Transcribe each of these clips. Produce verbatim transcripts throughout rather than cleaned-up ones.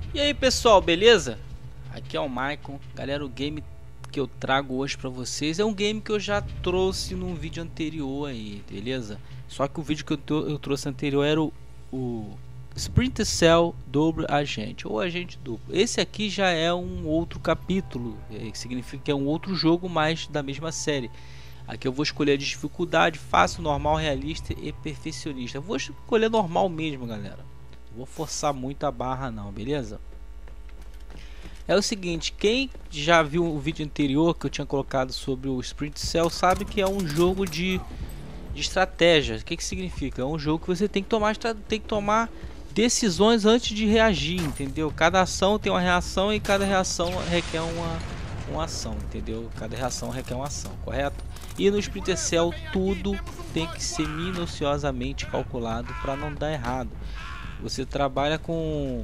E aí pessoal, beleza? Aqui é o Maicon. Galera, o game que eu trago hoje pra vocês é um game que eu já trouxe num vídeo anterior aí, beleza? Só que o vídeo que eu, eu trouxe anterior era o, o Splinter Cell Double Agent, ou Agente Duplo. Esse aqui já é um outro capítulo, é, que significa que é um outro jogo mais da mesma série. Aqui eu vou escolher a dificuldade: fácil, normal, realista e perfeccionista. Eu vou escolher normal mesmo, galera. Não vou forçar muito a barra não, beleza? É o seguinte, quem já viu o vídeo anterior que eu tinha colocado sobre o Splinter Cell sabe que é um jogo de, de estratégia. O que que significa? É um jogo que você tem que tomar, tem que tomar decisões antes de reagir, entendeu? Cada ação tem uma reação e cada reação requer uma, uma ação, entendeu? Cada reação requer uma ação, correto? E no Splinter Cell tudo tem que ser minuciosamente calculado para não dar errado. Você trabalha com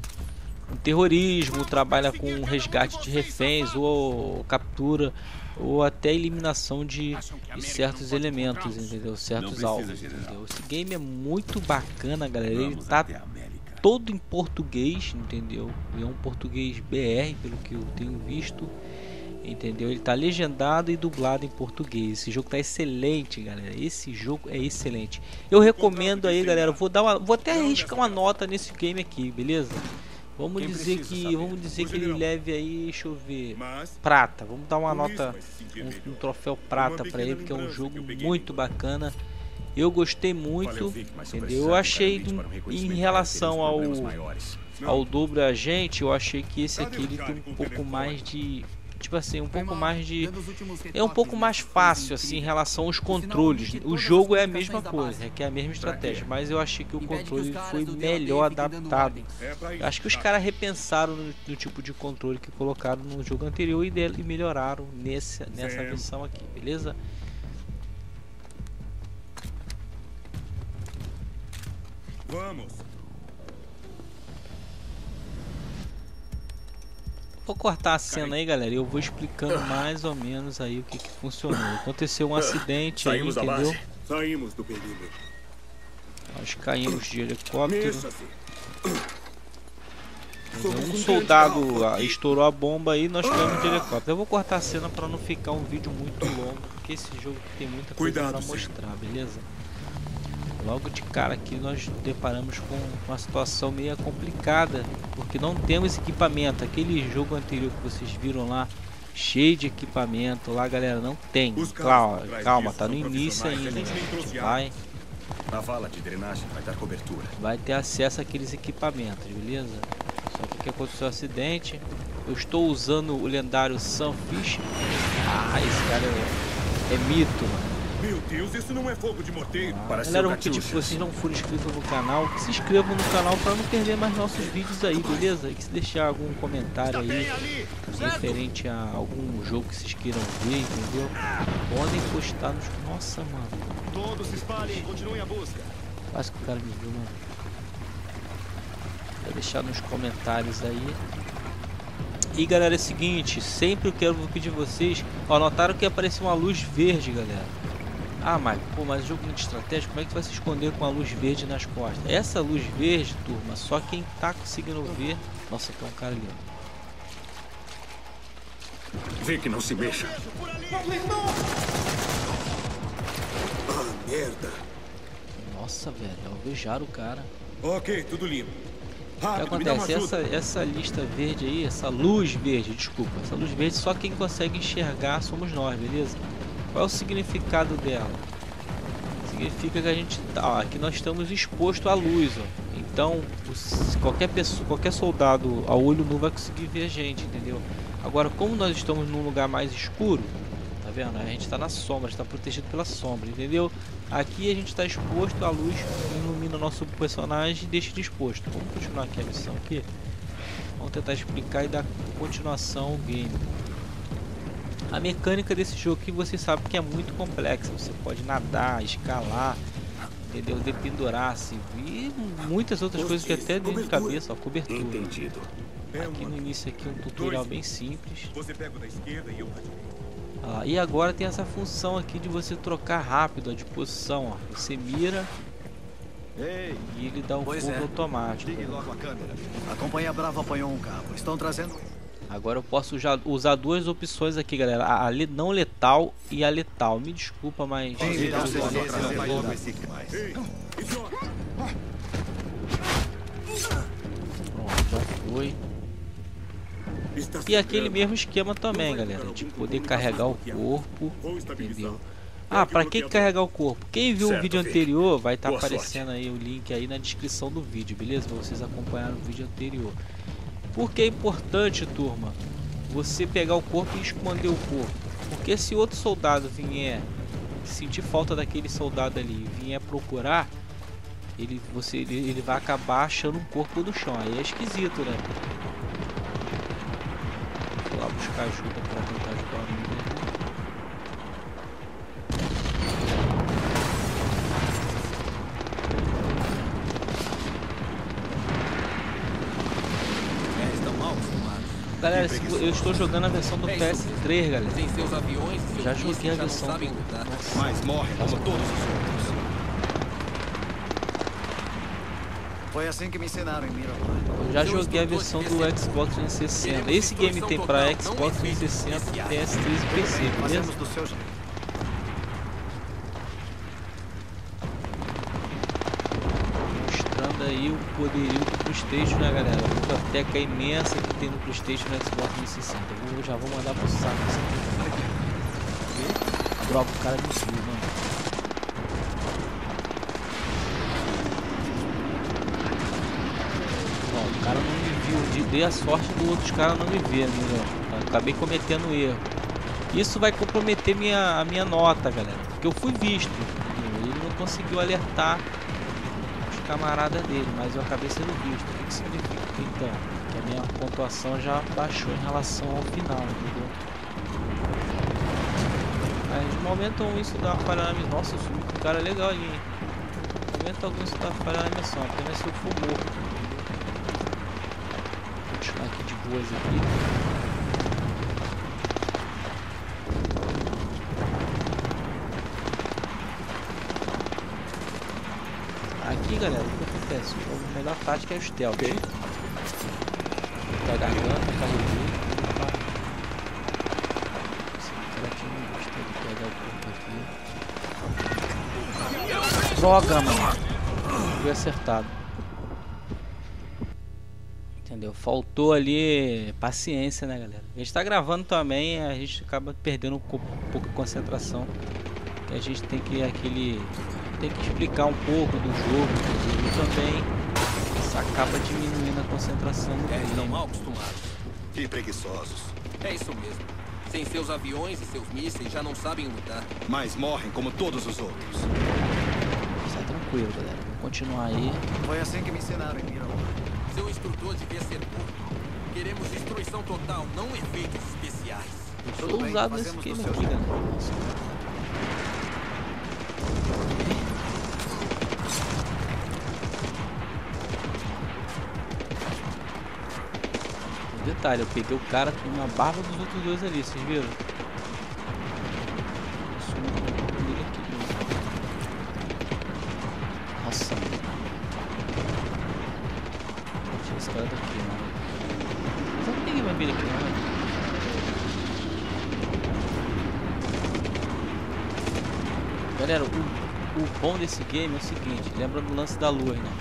terrorismo, trabalha com resgate de reféns ou captura ou até eliminação de, de certos elementos, entendeu? Certos alvos, entendeu? Esse game é muito bacana, galera. Ele tá todo em português, entendeu? É um português B R, pelo que eu tenho visto, entendeu? Ele tá legendado e dublado em português. Esse jogo tá excelente, galera. Esse jogo é excelente. Eu recomendo aí, galera. Vou dar uma, vou até arriscar uma nota nesse game aqui, beleza? Vamos dizer que, vamos dizer que ele leve aí, deixa eu ver, prata. Vamos dar uma nota, um, um troféu prata para ele, porque é um jogo muito bacana. Eu gostei muito, entendeu? Eu achei, em relação ao ao Double Agent, eu achei que esse aqui ele tem um pouco mais de, tipo assim, um pouco mais de, é um pouco mais fácil assim em relação aos controles. O jogo é a mesma coisa, requer a mesma estratégia, mas eu achei que o controle foi melhor adaptado. Eu acho que os caras repensaram no, no tipo de controle que colocaram no jogo anterior e, de, e melhoraram nesse, nessa versão aqui, beleza? Vamos. Vou cortar a cena aí, galera, e eu vou explicando mais ou menos aí o que, que funcionou. Aconteceu um acidente aí, entendeu? Saímos do perímetro. Nós caímos de helicóptero. Um soldado estourou a bomba aí, nós caímos de helicóptero. Eu vou cortar a cena para não ficar um vídeo muito longo, porque esse jogo tem muita coisa para mostrar, beleza? Logo de cara aqui nós deparamos com uma situação meio complicada, porque não temos equipamento. Aquele jogo anterior que vocês viram lá, cheio de equipamento, lá, galera, não tem. Calma, calma, tá no início ainda. A gente vai, na vala de drenagem vai dar cobertura. Vai ter acesso àqueles equipamentos, beleza? Só que aconteceu um acidente. Eu estou usando o lendário Sunfish. Ah, esse cara é, é mito, mano. Meu Deus, isso não é fogo de morteiro. Ah, galera, eu vou pedir que vocês não forem inscritos no canal, que se inscrevam no canal para não perder mais nossos vídeos aí, beleza? E que se deixar algum comentário aí referente a algum jogo que vocês queiram ver, entendeu? Podem postar nos... Nossa, mano. Todos se espalhem, continuem a busca. Quase que o cara me viu, mano. Vai deixar nos comentários aí. E galera, é o seguinte, sempre eu quero pedir vocês, ó, notaram que apareceu uma luz verde, galera. Ah, mas, pô, mas jogo de estratégia, como é que vai se esconder com a luz verde nas costas? Essa luz verde, turma, só quem tá conseguindo ver... Nossa, tem um cara ali, ó. Vê que não se mexa. Ah, merda. Nossa, velho, alvejaram o cara. Ok, tudo limpo. O que acontece? Essa, essa lista verde aí, essa luz verde, desculpa, essa luz verde só quem consegue enxergar somos nós, beleza? Qual é o significado dela? Significa que a gente tá, ó, aqui nós estamos expostos à luz, ó. Então, os, qualquer pessoa, qualquer soldado a olho nu vai conseguir ver a gente, entendeu? Agora, como nós estamos num lugar mais escuro, tá vendo? A gente está na sombra, está protegido pela sombra, entendeu? Aqui a gente está exposto, a luz ilumina o nosso personagem e deixa ele exposto. Vamos continuar aqui a missão aqui. Vamos tentar explicar e dar continuação ao game. A mecânica desse jogo aqui vocês sabem que é muito complexa. Você pode nadar, escalar, entendeu? Dependurar-se e muitas outras coisas que até dentro de cabeça, ó, cobertura. Entendido. Aqui no início aqui um tutorial bem simples. Você pega da esquerda e eu da direita. Ah, e agora tem essa função aqui de você trocar rápido ó, de posição. Ó. Você mira, Ei, e ele dá um pois fogo é. automático. Ligue logo a câmera. A Companhia Brava apanhou um cabo. Estão trazendo... Agora eu posso já usar duas opções aqui, galera. A, a le- não letal e a letal. Me desculpa, mas... Sim, eu vou você usar vai letal. trazer logo esse mais. Ei, idiota! Pronto, já foi. Está E aquele sangrando. mesmo esquema também, galera, de poder carregar o corpo, entendeu? Ah, pra que carregar o corpo? Quem viu o Certo, vídeo Vic. anterior vai estar Boa aparecendo aí o link aí na descrição do vídeo, beleza? Pra vocês acompanharem o vídeo anterior. Por que é importante, turma, você pegar o corpo e esconder o corpo? Porque se outro soldado vier sentir falta daquele soldado ali e vier procurar, ele, você, ele, ele vai acabar achando um corpo no chão. Aí é esquisito, né? Vou lá buscar ajuda para tentar ajudar o amigo. É, estão mal acostumados. Galera, eu estou jogando a versão do P S três, galera. Sem seus aviões, seus Já mísseis, joguei a já não versão sabem do... lutar. Nossa. Mas morrem como todos os outros. Foi assim que me ensinaram em Miramar. Eu já joguei a versão do Xbox trezentos e sessenta. Esse game tem para Xbox trezentos e sessenta, P S três e P C, beleza? Fazemos do seu jeito. Mostrando aí o poderio do PlayStation, né, galera? A biblioteca imensa que tem no PlayStation e no Xbox trezentos e sessenta. Eu já vou mandar pro saco essa aqui. Droga, o cara me viu, mano. Bom, o cara não me viu. De- Dei a sorte do outros caras não me ver, entendeu? Acabei cometendo erro. Isso vai comprometer minha, a minha nota, galera. Porque eu fui visto. Entendeu? Ele não conseguiu alertar os camaradas dele, mas eu acabei sendo visto. O que que significa? Então, que a minha pontuação já baixou em relação ao final, entendeu? Mas de momento algum isso dá uma falha na missão. Nossa, eu sou um cara legal ali, hein? De momento algum isso dá uma falha na missão, apenas se eu for morto. Vou continuar aqui de boas aqui. Aqui, galera, o que acontece? A melhor tática é o stealth. Tá a garganta, carreguei. Opa. Esse cara aqui não gostou de pegar o corpo aqui. Droga, mano. Fui acertado. Entendeu? Faltou ali paciência, né, galera? A gente tá gravando também, a gente acaba perdendo um pouco de concentração. A gente tem que aquele tem que explicar um pouco do jogo, entendeu? E também isso acaba diminuindo a concentração do É, estão game. mal acostumados. E preguiçosos. É isso mesmo. Sem seus aviões e seus mísseis, já não sabem lutar. Mas morrem como todos os outros. Está tranquilo, galera. Vou continuar aí. Foi assim que me ensinaram em Miramar. Seu instrutor devia ser morto. Queremos destruição total, não efeitos especiais. Eu Tudo sou bem, usado nesse fazemos do game seu aqui, jeito. galera. Nossa. Detalhe, eu peguei o cara com uma barba dos outros dois ali, vocês viram? Isso não é dele aqui, não. Nossa, mano. Vou tirar esse cara daqui, mano. Mas eu não ninguém vai ver ele aqui, não, né? Galera, o, o bom desse game é o seguinte, lembra do lance da lua, né?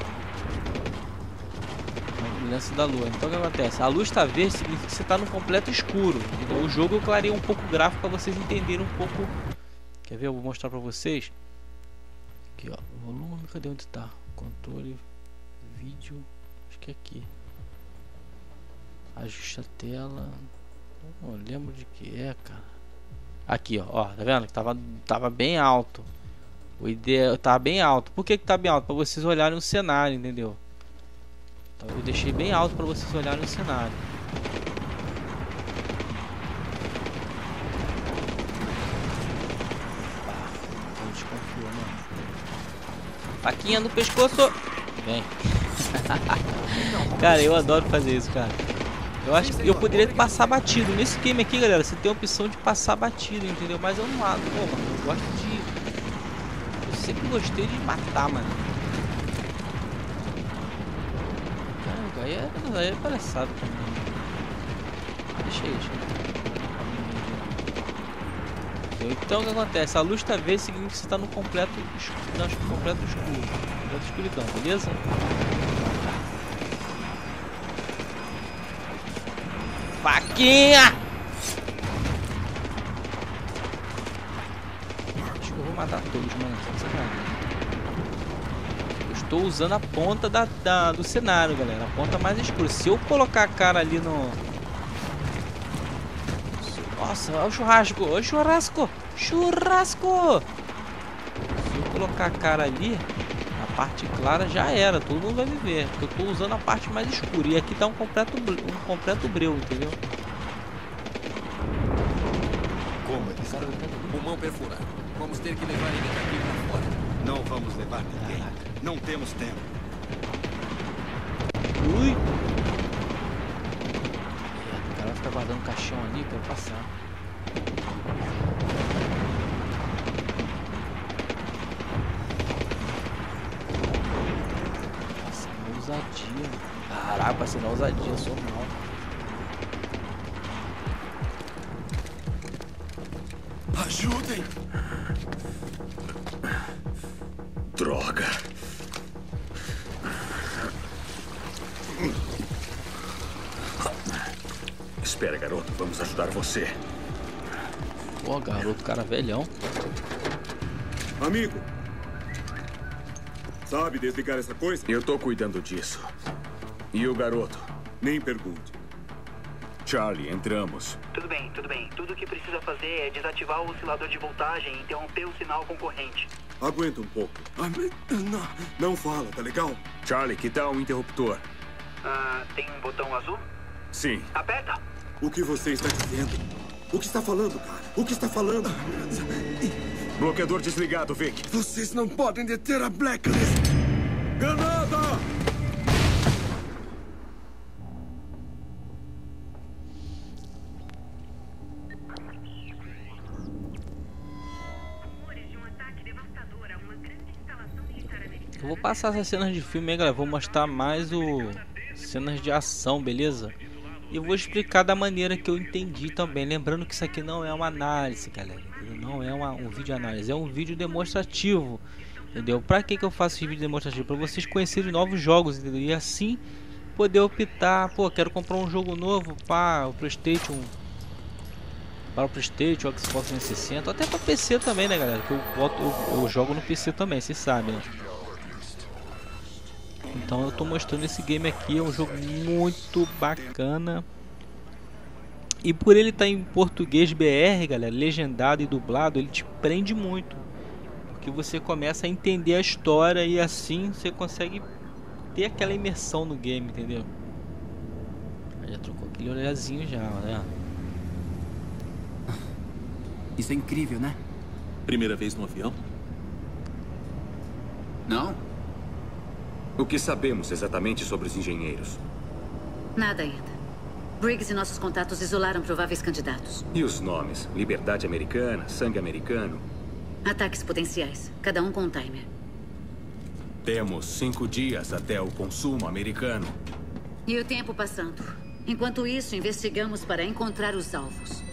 O lance da lua. Então o que acontece? A luz está verde significa que você está no completo escuro. Entendeu? O jogo eu clarei um pouco o gráfico para vocês entenderem um pouco. Quer ver? Eu vou mostrar para vocês. Aqui, ó. Volume, cadê onde está? Controle, vídeo. Acho que é aqui. Ajuste a tela. Não lembro de que é, cara. Aqui, ó. Ó, tá vendo? Que tava, tava bem alto. O ideal tava bem alto. Por que que tá bem alto? Para vocês olharem o cenário, entendeu? Eu deixei bem alto para vocês olharem o cenário. Ah, desconfio, mano. Faquinha no pescoço. Vem. Cara, eu adoro fazer isso, cara. Eu acho que eu poderia passar batido. Nesse game aqui, galera, você tem a opção de passar batido, entendeu? Mas eu não hago. Pô, mano, eu gosto de... Eu sempre gostei de matar, mano. aí é, aí é palhaçada também. Deixa aí, deixa aí. Então o que acontece? A luz está verde, significa que você está no completo escuro, no completo escuro, completo escuridão, beleza? Faquinha! Acho que eu vou matar todos, mano. Eu estou usando a ponta da, da, do cenário, galera. A ponta mais escura. Se eu colocar a cara ali no... Nossa, olha o churrasco. Olha o churrasco. Churrasco! Se eu colocar a cara ali, na parte clara, já era. Todo mundo vai me ver. Porque eu estou usando a parte mais escura. E aqui tá um completo, um completo breu, entendeu? Como eles Cara, eu tô... Pulmão perfurado. Vamos ter que levar ele daqui pra fora. Não vamos levar ninguém. Caraca. Não temos tempo. Ui! O cara vai ficar guardando o caixão ali pra eu passar. Nossa, na ousadia. Caraca, passei na ousadia, sou mal. Ajudem! Droga! Espera, garoto. Vamos ajudar você. Pô, garoto, cara velhão. Amigo! Sabe desligar essa coisa? Eu tô cuidando disso. E o garoto? Nem pergunte. Charlie, entramos. Tudo bem, tudo bem. Tudo o que precisa fazer é desativar o oscilador de voltagem e interromper o sinal concorrente. Aguenta um pouco. Ah, não, não fala, tá legal? Charlie, que tal um interruptor? Ah, tem um botão azul? Sim. Aperta! O que você está dizendo? O que está falando, cara? O que está falando? Bloqueador desligado, Vic. Vocês não podem deter a Blacklist! Granada! Eu vou passar essas cenas de filme aí, galera. Vou mostrar mais o cenas de ação, beleza? E eu vou explicar da maneira que eu entendi também. Lembrando que isso aqui não é uma análise, galera. Entendeu? Não é uma, um vídeo análise, é um vídeo demonstrativo. Entendeu? Pra que, que eu faço esse vídeo demonstrativo? Pra vocês conhecerem novos jogos, entendeu? E assim poder optar. Pô, quero comprar um jogo novo para o PlayStation. Para o PlayStation, o Xbox trezentos e sessenta. Até para P C também, né, galera? Que eu, boto, eu, eu jogo no P C também, vocês sabem, né? Então eu tô mostrando esse game aqui, é um jogo muito bacana. E por ele estar em português B R, galera, legendado e dublado, ele te prende muito. Porque você começa a entender a história e assim você consegue ter aquela imersão no game, entendeu? Já trocou aquele olhazinho já, né? Isso é incrível, né? Primeira vez no avião? Não? O que sabemos exatamente sobre os engenheiros? Nada ainda. Briggs e nossos contatos isolaram prováveis candidatos. E os nomes? Liberdade Americana, Sangue Americano? Ataques potenciais, cada um com um timer. Temos cinco dias até o consumo americano. E o tempo passando. Enquanto isso, investigamos para encontrar os alvos.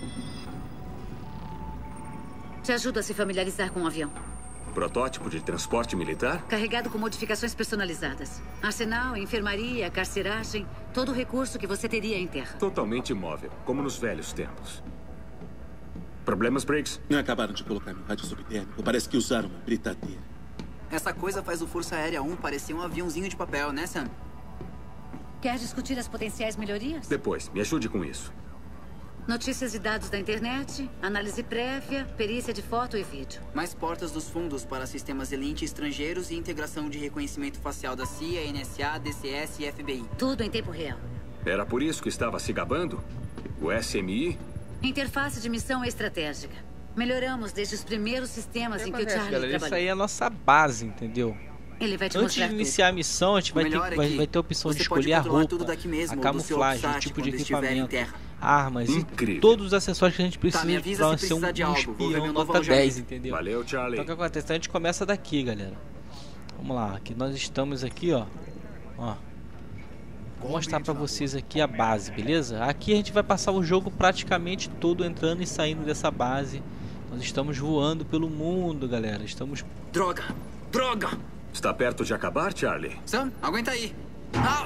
Te ajudo a se familiarizar com o avião. Protótipo de transporte militar? Carregado com modificações personalizadas. Arsenal, enfermaria, carceragem, todo o recurso que você teria em terra. Totalmente imóvel, como nos velhos tempos. Problemas, Briggs? Acabaram de colocar no rádio subtérmico. Parece que usaram uma britadeira. Essa coisa faz o Força Aérea um parecer um aviãozinho de papel, né, Sam? Quer discutir as potenciais melhorias? Depois, me ajude com isso. Notícias e dados da internet, análise prévia, perícia de foto e vídeo. Mais portas dos fundos para sistemas Elite estrangeiros e integração de reconhecimento facial da C I A, N S A, D C S e F B I. Tudo em tempo real. Era por isso que estava se gabando? O S M I? Interface de missão estratégica. Melhoramos desde os primeiros sistemas em que o Charlie galera, trabalhou. isso aí é a nossa base, entendeu? Ele vai te Antes mostrar de iniciar a missão, a gente vai ter, melhor é vai, que vai ter a opção de você pode escolher a controlar roupa, tudo daqui mesmo, a ou do seu camuflagem, o Opsat tipo de quando estiver em equipamento, terra. armas Incrível. e todos os acessórios que a gente precisa Tá, me avisa para se ser um, precisar de um algo. Vou ver espião meu novo nota dez, alojamento. entendeu? Valeu, Charlie. Então o que acontece? Então a gente começa daqui, galera. Vamos lá, aqui nós estamos aqui, ó. Ó. Vou mostrar pra vocês aqui a base, beleza? Aqui a gente vai passar o jogo praticamente todo entrando e saindo dessa base. Nós estamos voando pelo mundo, galera. Estamos... Droga! Droga! Está perto de acabar, Charlie? Sam, aguenta aí. Ah!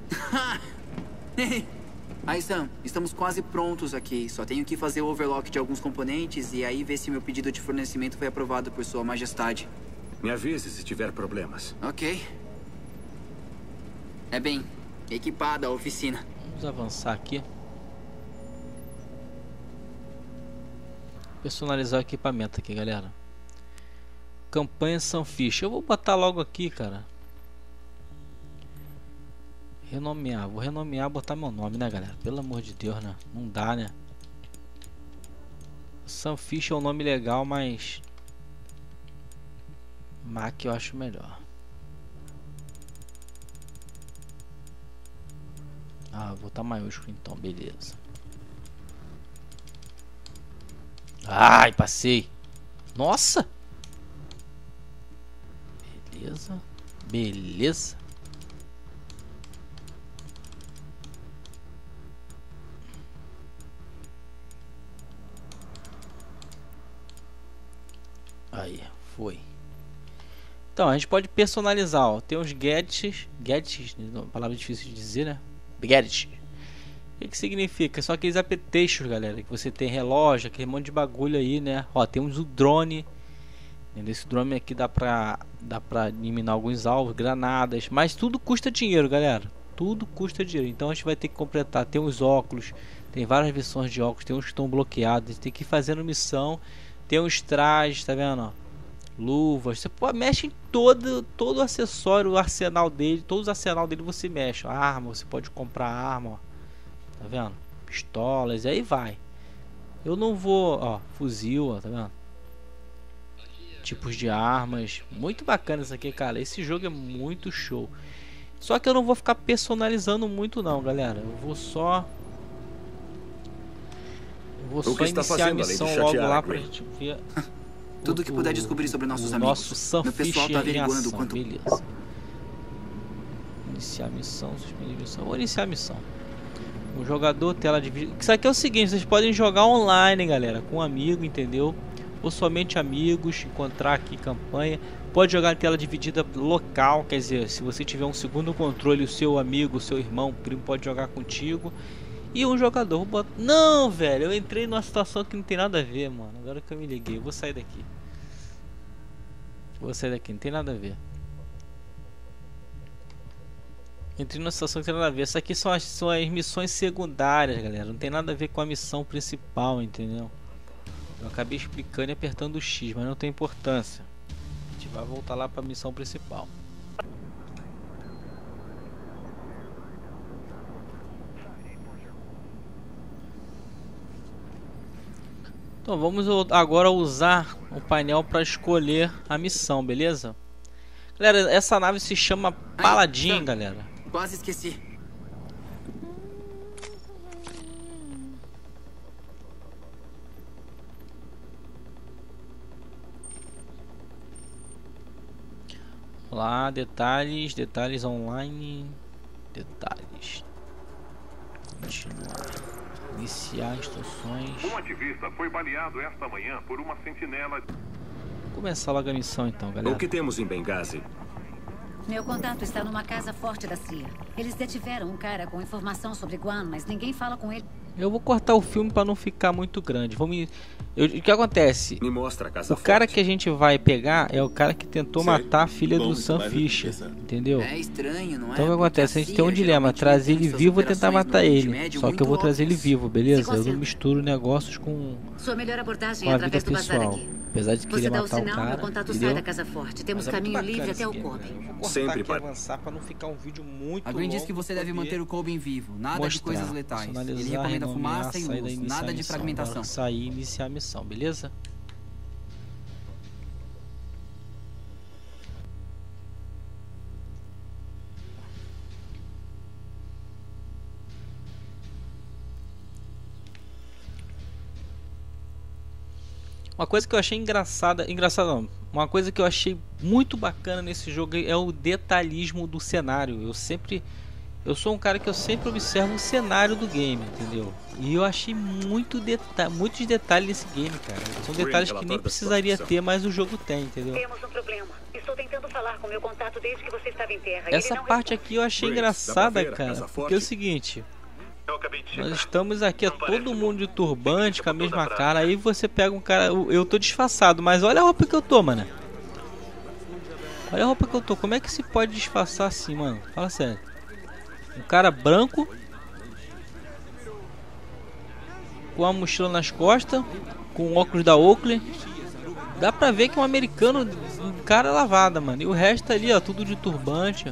Aí, Sam, estamos quase prontos aqui. Só tenho que fazer o overlock de alguns componentes e aí ver se meu pedido de fornecimento foi aprovado por Sua Majestade. Me avise se tiver problemas. Ok. É bem, equipada a oficina. Vamos avançar aqui. Personalizar o equipamento aqui, galera. Campanha Sunfish. Eu vou botar logo aqui, cara. Renomear. Vou renomear, botar meu nome, né, galera? Pelo amor de Deus, né? Não dá, né? Sunfish é um nome legal, mas... Mac eu acho melhor. Ah, vou botar maiúsculo então, beleza. Ai, passei. Nossa! Beleza. Beleza. Aí, foi. Então, a gente pode personalizar, ó. Tem os gadgets. Gadgets, palavra difícil de dizer, né? Gadget. O que que significa? São aqueles apetrechos, galera, que você tem relógio, aquele monte de bagulho aí, né? Ó, temos o drone. Esse drone aqui dá pra, dá pra eliminar alguns alvos, granadas. Mas tudo custa dinheiro, galera. Tudo custa dinheiro. Então a gente vai ter que completar. Tem os óculos. Tem várias versões de óculos. Tem uns que estão bloqueados. A gente tem que ir fazendo missão. Tem os trajes, tá vendo? Ó? Luvas. Você pode, mexe em todo, todo o acessório, o arsenal dele. Todos os arsenal dele você mexe. Ó, arma, você pode comprar arma, ó. Tá vendo? Pistolas, e aí vai. Eu não vou, ó, fuzil, ó, tá vendo? Tipos de armas. Muito bacana isso aqui, cara. Esse jogo é muito show. Só que eu não vou ficar personalizando muito não, galera. Eu vou só... Eu vou só iniciar a missão logo lá pra gente ver... Tudo que puder descobrir sobre nossos o amigos. Nosso Sunfish Meu pessoal tá averiguando ação, quanto... beleza. Iniciar a missão, suspender a missão. Vou iniciar a missão. O jogador, tela de vídeo. Isso aqui é o seguinte, vocês podem jogar online, galera, com um amigo, entendeu? Ou somente amigos, encontrar aqui campanha. Pode jogar em tela dividida local, quer dizer, se você tiver um segundo controle, o seu amigo, o seu irmão, o primo pode jogar contigo. E um jogador, vou botar... Não, velho, eu entrei numa situação que não tem nada a ver, mano. Agora que eu me liguei, eu vou sair daqui. Vou sair daqui, não tem nada a ver. Entrei numa situação que não tem nada a ver. Isso aqui são as, são as missões secundárias, galera. Não tem nada a ver com a missão principal, entendeu? Eu acabei explicando e apertando o X, mas não tem importância. A gente vai voltar lá para a missão principal. Então vamos agora usar o painel para escolher a missão, beleza? Galera, essa nave se chama Paladin, Ai, galera. Quase esqueci. Lá, detalhes, detalhes online, detalhes. Continuar. Iniciar instruções. Um ativista foi baleado esta manhã por uma sentinela. Vou começar logo a missão então, galera. O que temos em Benghazi? Meu contato está numa casa forte da C I A. Eles detiveram um cara com informação sobre Guam, mas ninguém fala com ele. Eu vou cortar o filme para não ficar muito grande. Vamos me... Eu, o que acontece? Me mostra a casa o cara forte. que a gente vai pegar é o cara que tentou Sério? matar a filha Bom, do Sam Fisher, entendeu? É estranho, não é? Então o que acontece? A gente tem um dilema, trazer ele vivo ou tentar matar ele. Só que eu vou trazer ele vivo, beleza? Eu não misturo negócios com, Sua melhor abordagem com é a vida através do bazar pessoal. aqui. Apesar de querer Você dá o matar o sinal, cara, meu contato entendeu? sai da casa forte. Temos Mas é caminho livre até o game, Kobe. Eu vou cortar Sempre aqui para avançar para não ficar um vídeo muito A Green longo. diz que você deve manter o Kobe vivo. Nada mostrar, de coisas letais. Ele personalizar, recomenda fumaça e saída, luz. iniciar Nada a de missão. fragmentação. Agora sair e iniciar a missão, beleza? Uma coisa que eu achei engraçada, engraçada não, uma coisa que eu achei muito bacana nesse jogo é o detalhismo do cenário. Eu sempre eu sou um cara que eu sempre observo o cenário do game, entendeu? E eu achei muito deta muitos detalhes nesse game, cara. São detalhes que nem precisaria ter, mas o jogo tem, entendeu? Temos um problema. Estou tentando falar com meu contato desde que você estava em terra. Essa parte aqui eu achei engraçada, cara. Porque é o seguinte... Nós estamos aqui, é todo mundo de turbante, com a mesma cara. Aí você pega um cara... Eu tô disfarçado, mas olha a roupa que eu tô, mano. Olha a roupa que eu tô. Como é que se pode disfarçar assim, mano? Fala sério. Um cara branco, com a mochila nas costas, com óculos da Oakley. Dá pra ver que é um americano, um cara lavada, mano. E o resto ali, ó, tudo de turbante.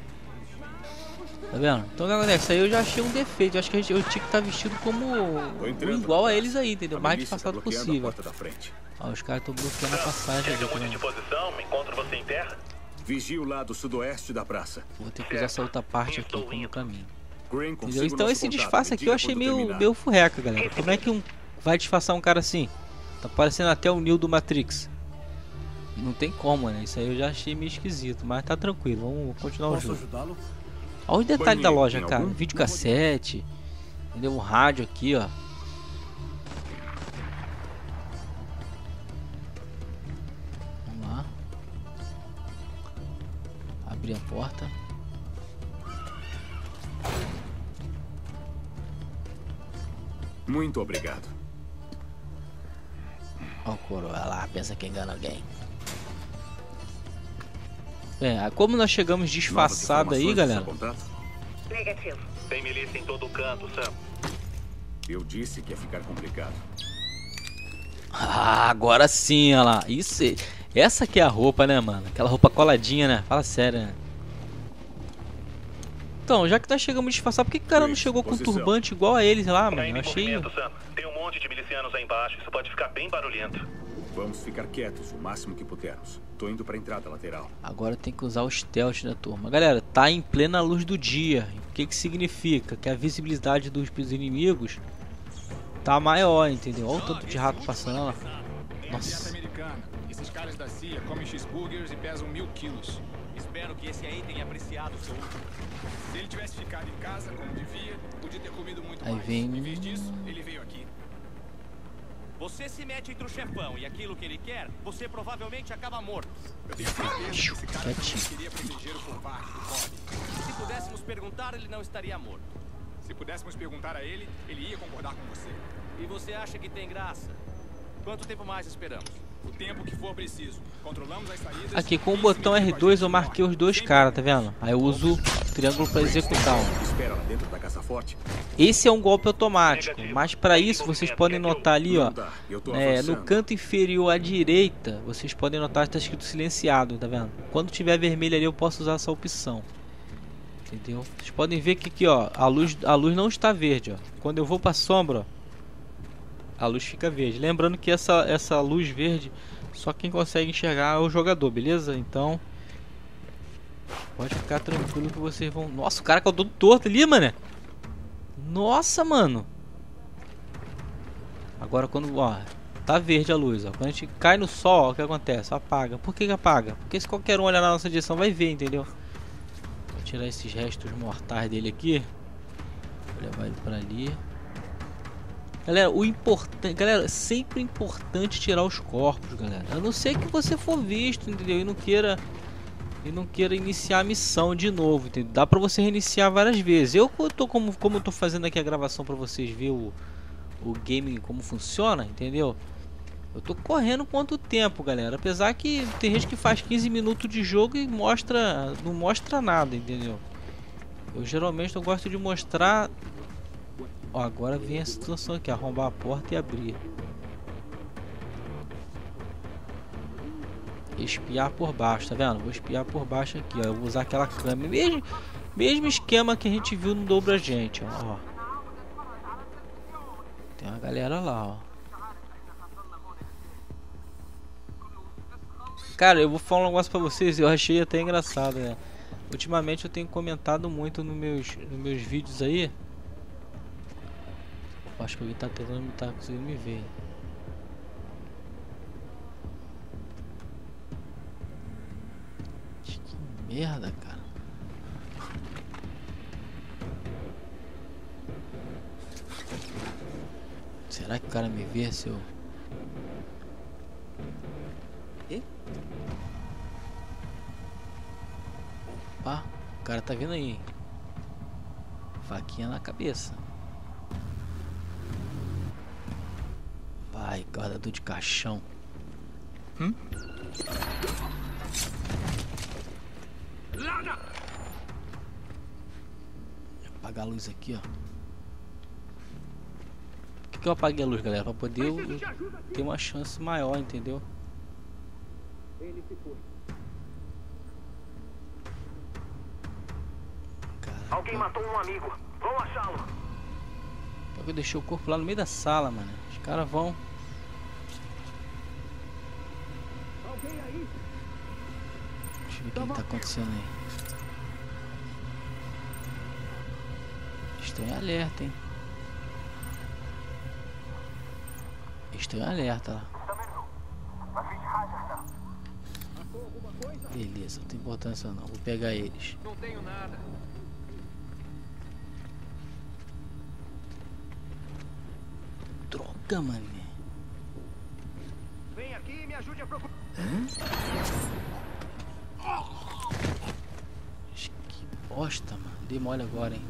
Tá vendo? Então o que acontece? Aí eu já achei um defeito. Eu acho que a gente, eu tinha que estar vestido como igual a eles aí, entendeu? Mais disfarçado possível. Ó, os caras estão bloqueando a passagem ali, tá vendo? Encontro você em terra. Vigie o lado sudoeste da praça. Vou ter que usar essa outra parte aqui como caminho. Entendeu? Então esse disfarce aqui eu achei meio, meio furreca, galera. Como é que um vai disfarçar um cara assim? Tá parecendo até o Neo do Matrix. Não tem como, né? Isso aí eu já achei meio esquisito. Mas tá tranquilo, vamos continuar o jogo. Olha os detalhes da loja, cara. Videocassete. Entendeu? Um rádio aqui, ó. Vamos lá. Abrir a porta. Muito obrigado. Ó o coroa lá, pensa que engana alguém. É, como nós chegamos disfarçado aí, galera. Negativo. Tem milícia em todo canto, Sam. Eu disse que ia ficar complicado. Ah, agora sim, olha lá. Isso, essa aqui é a roupa, né, mano? Aquela roupa coladinha, né? Fala sério, né? Então, já que nós chegamos disfarçado, por que, que o cara não chegou com um turbante igual a eles lá, mano? Eu achei... Tem um monte de milicianos aí embaixo, isso pode ficar bem barulhento. Vamos ficar quietos o máximo que pudermos. Tô indo pra entrada lateral. Agora tem que usar o stealth da turma. Galera, tá em plena luz do dia. O que que significa? Que a visibilidade dos inimigos tá maior, entendeu? Olha o tanto de rato passando lá. Nossa. Esses caras da C I A comem cheeseburgers e pesam mil quilos. Espero que esse aí tenha apreciado o seu uso. Se ele tivesse ficado em casa como devia, podia ter comido muito aí mais. Vem... Em vez disso, ele veio aqui. Você se mete entre o chefão e aquilo que ele quer, você provavelmente acaba morto. Eu tenho certeza que esse cara queria proteger o covarde do Bob. Se pudéssemos perguntar, ele não estaria morto. Se pudéssemos perguntar a ele, ele ia concordar com você. E você acha que tem graça? Quanto tempo mais esperamos? O tempo que for preciso. Controlamos as saídas. Aqui com o botão R dois eu marquei os dois caras, tá vendo? Aí eu uso o triângulo para executar. Espera lá dentro da caça forte. Esse é um golpe automático, mas para isso vocês podem notar ali, ó, é, no canto inferior à direita, vocês podem notar que está escrito silenciado, tá vendo? Quando tiver vermelho ali eu posso usar essa opção. Entendeu? Vocês podem ver que aqui, ó, a luz, a luz não está verde, ó. Quando eu vou para sombra, ó, a luz fica verde. Lembrando que essa, essa luz verde só quem consegue enxergar é o jogador, beleza? Então pode ficar tranquilo que vocês vão... Nossa, o cara que é o todo torto ali, mano. Nossa, mano. Agora quando... Ó, tá verde a luz, ó. Quando a gente cai no sol, ó, o que acontece? Apaga. Por que que apaga? Porque se qualquer um olhar na nossa direção vai ver, entendeu? Vou tirar esses restos mortais dele aqui. Vou levar ele pra ali. Galera, o importante, galera, é sempre importante tirar os corpos, galera. A não ser que você for visto, entendeu? E não queira e não queira iniciar a missão de novo, entendeu? Dá pra você reiniciar várias vezes. Eu tô como como eu tô fazendo aqui a gravação pra vocês ver o o game como funciona, entendeu? Eu tô correndo quanto tempo, galera? Apesar que tem gente que faz quinze minutos de jogo e mostra não mostra nada, entendeu? Eu geralmente eu gosto de mostrar. Ó, agora vem a situação aqui, arrombar a porta e abrir. Espiar por baixo, tá vendo? Vou espiar por baixo aqui, ó. Eu vou usar aquela câmera. Mesmo, mesmo esquema que a gente viu no Dobra Gente, ó. Tem uma galera lá, ó. Cara, eu vou falar um negócio pra vocês, eu achei até engraçado, né? Ultimamente eu tenho comentado muito nos meus, nos meus vídeos aí. Acho que alguém tá tentando me tá conseguindo me ver. Que merda, cara. Será que o cara me vê, seu... E? Opa, o cara tá vindo aí. Faquinha na cabeça. Vai, guardador de caixão. Hum? Apagar a luz aqui, ó. Por que, que eu apaguei a luz, galera? Pra poder eu, eu ter uma chance maior, entendeu? Caraca. Alguém matou um amigo. Vão achá-lo. Eu deixei o corpo lá no meio da sala, mano. Os caras vão. Alguém aí? Deixa eu ver o que, que tá acontecendo aí. Estão em alerta, hein? Estão em alerta lá. Beleza, não tem importância não. Vou pegar eles. Não tenho nada. Droga, mano. Vem aqui e me ajude a procurar. Que bosta, mano. Dei mole agora, hein.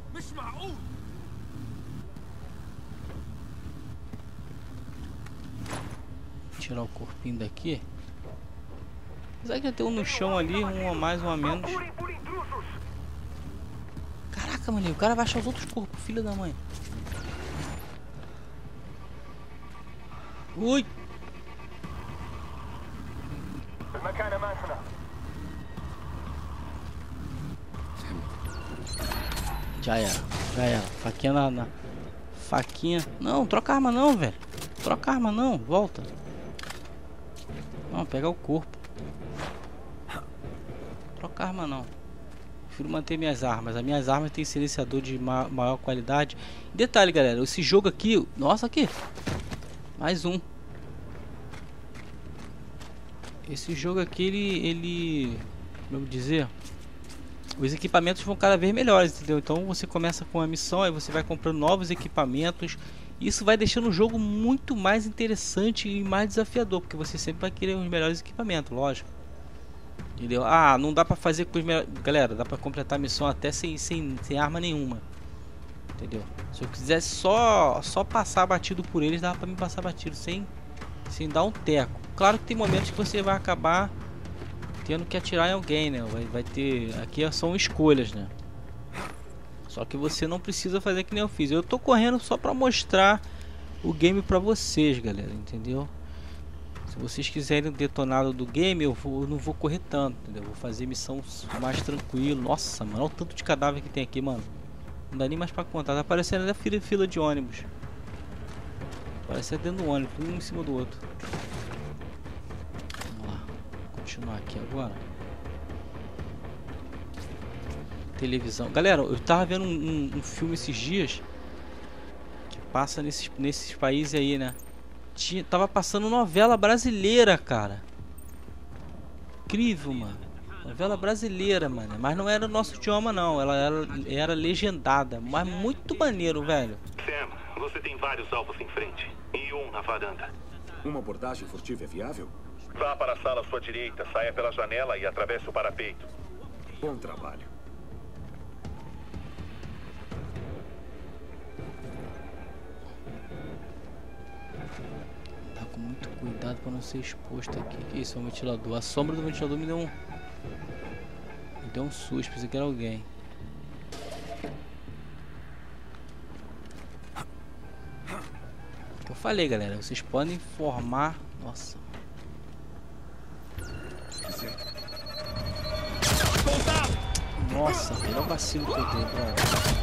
Tirar o corpinho daqui. Apesar que já tem um no chão ali, um a mais, um a menos. Caraca, mano, o cara vai achar os outros corpos, filha da mãe. Ui! Já era, já era. Faquinha na, na... Faquinha. Não, troca a arma não, velho. Troca a arma não, volta. Não, pega o corpo. Troca a arma não. Prefiro manter minhas armas. As minhas armas têm silenciador de ma maior qualidade. Detalhe, galera, esse jogo aqui... Nossa, aqui. Mais um. Esse jogo aqui, ele... ele como eu dizer... Os equipamentos vão cada vez melhores, entendeu? Então você começa com a missão, aí você vai comprando novos equipamentos. Isso vai deixando o jogo muito mais interessante e mais desafiador, porque você sempre vai querer os melhores equipamentos, lógico. Entendeu? Ah, não dá pra fazer com os melhores... Galera, dá pra completar a missão até sem, sem, sem arma nenhuma. Entendeu? Se eu quisesse só, só passar batido por eles, dava pra me passar batido sem, sem dar um teco. Claro que tem momentos que você vai acabar tendo que atirar em alguém, né? Vai, vai ter... Aqui são escolhas, né? Só que você não precisa fazer que nem eu fiz. Eu tô correndo só pra mostrar o game pra vocês, galera, entendeu? Se vocês quiserem o detonado do game, eu, vou, eu não vou correr tanto, entendeu? Vou fazer missão mais tranquilo. Nossa, mano, olha o tanto de cadáver que tem aqui, mano. Não dá nem mais pra contar. Tá parecendo até fila, fila de ônibus. Parece dentro do ônibus, um em cima do outro. Vamos lá. Continuar aqui agora. Televisão. Galera, eu tava vendo um, um, um filme esses dias que passa nesses, nesses países aí, né? Tinha, tava passando novela brasileira, cara. Incrível, mano. Novela brasileira, mano. Mas não era o nosso idioma, não. Ela era, era legendada. Mas muito maneiro, velho. Sam, você tem vários alvos em frente. E um na varanda. Uma abordagem furtiva é viável? Vá para a sala à sua direita, saia pela janela e atravesse o parapeito. Bom trabalho. Tá com muito cuidado para não ser exposto aqui. Que isso, é um ventilador. A sombra do ventilador me deu um... Me deu um susto, pensei que era alguém. Eu falei, galera, vocês podem formar... Nossa. Nossa, melhor vacilo que eu dei, cara.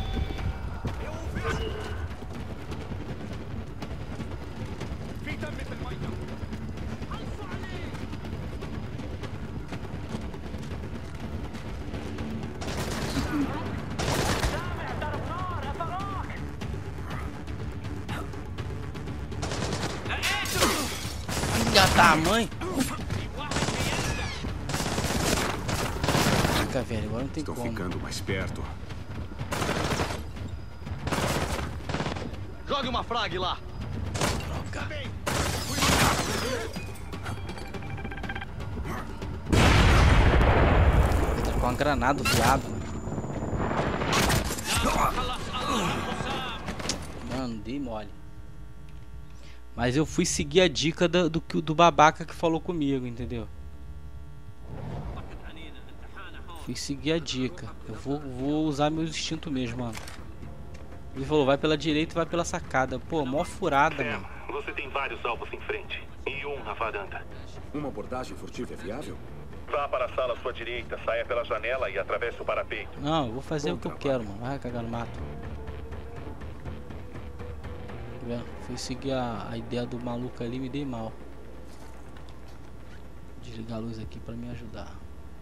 Filha da mãe! Fica, velho, agora não tem Estou como. ficando mais perto. Jogue uma frag lá. Droga! Entra com uma granada, viado. Mano, dei mole. Mas eu fui seguir a dica do, do, do babaca que falou comigo, entendeu? Fui seguir a dica. Eu vou, vou usar meu instinto mesmo, mano. Ele falou, vai pela direita e vai pela sacada. Pô, mó furada, Sam, mano. Você tem vários alvos em frente. E um na varanda. Uma abordagem furtiva é viável? Vá para a sala à sua direita, saia pela janela e atravesse o parapeito. Não, eu vou fazer Bom o que trabalho. eu quero, mano. Vai cagar no mato. Tá vendo? Fui seguir a, a ideia do maluco ali e me dei mal. Desligar a luz aqui pra me ajudar.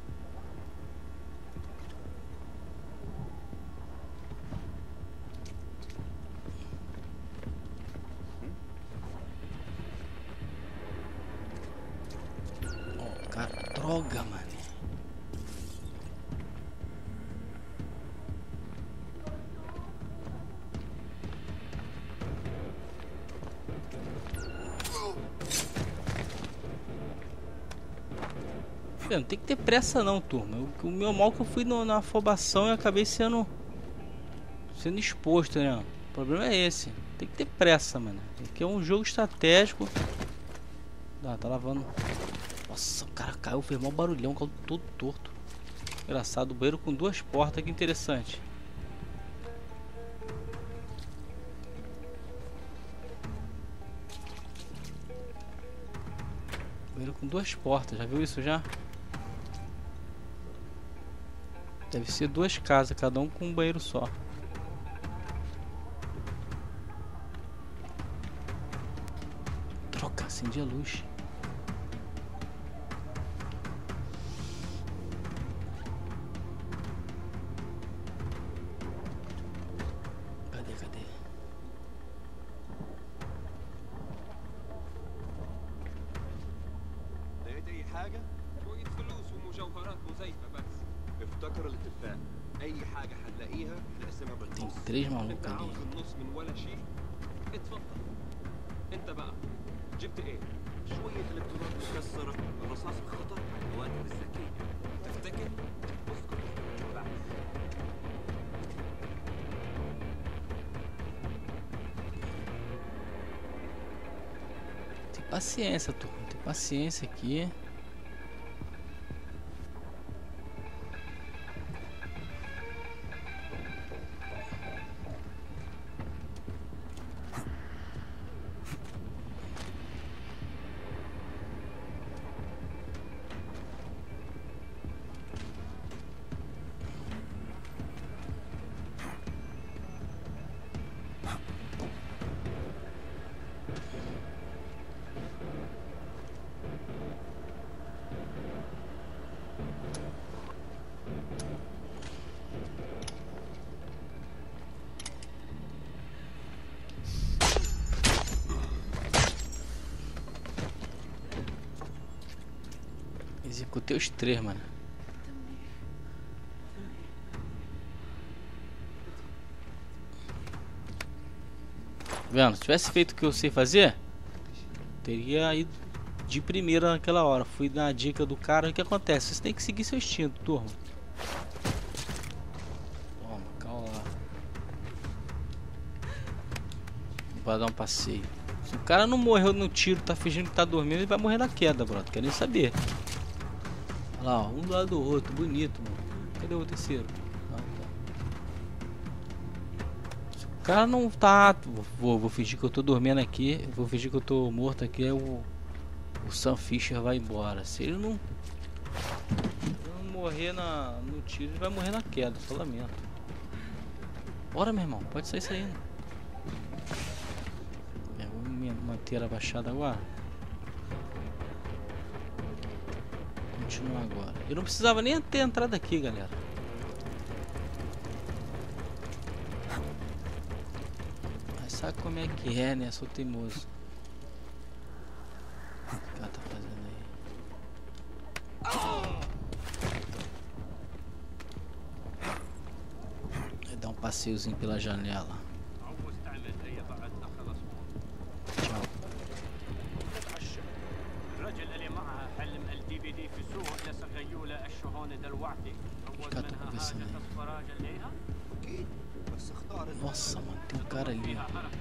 Droga, mano. Não tem que ter pressa não, turma. O, o meu mal que eu fui no, na afobação e acabei sendo sendo exposto, né? O problema é esse. Tem que ter pressa, mano. Aqui é um jogo estratégico. Ah, tá lavando. Nossa, o cara caiu, fez mó barulhão, caiu todo torto. Engraçado, o banheiro com duas portas, que interessante. Banheiro com duas portas, já viu isso já? Deve ser duas casas, cada um com um banheiro só. Troca, acendi a luz. Tem três malucos ali. Tem paciência, turma. Tem paciência aqui. Executei os três, mano. Vendo? Se tivesse feito o que eu sei fazer, teria ido de primeira naquela hora. Fui na dica do cara. O que acontece? Você tem que seguir seu instinto, turma. Toma, calma lá. Vai dar um passeio. Se o cara não morreu no tiro, tá fingindo que tá dormindo, ele vai morrer na queda, brother. Quer nem saber. Olha lá, ó, um do lado do outro, bonito, mano. Cadê o terceiro? Ah, tá. Se o cara não tá. Vou, vou fingir que eu tô dormindo aqui. Vou fingir que eu tô morto aqui. O, o Sam Fisher vai embora. Se ele não, não morrer na, no tiro, ele vai morrer na queda. Só lamento. Bora, meu irmão, pode sair saindo. É, vou me manter abaixado agora. Continuar agora. Eu não precisava nem ter entrado aqui, galera. Mas sabe como é que é, né? Sou teimoso. O que o cara tá fazendo aí? Vai dar um passeiozinho pela janela. Tchau. Nossa, mano, tem um cara ali.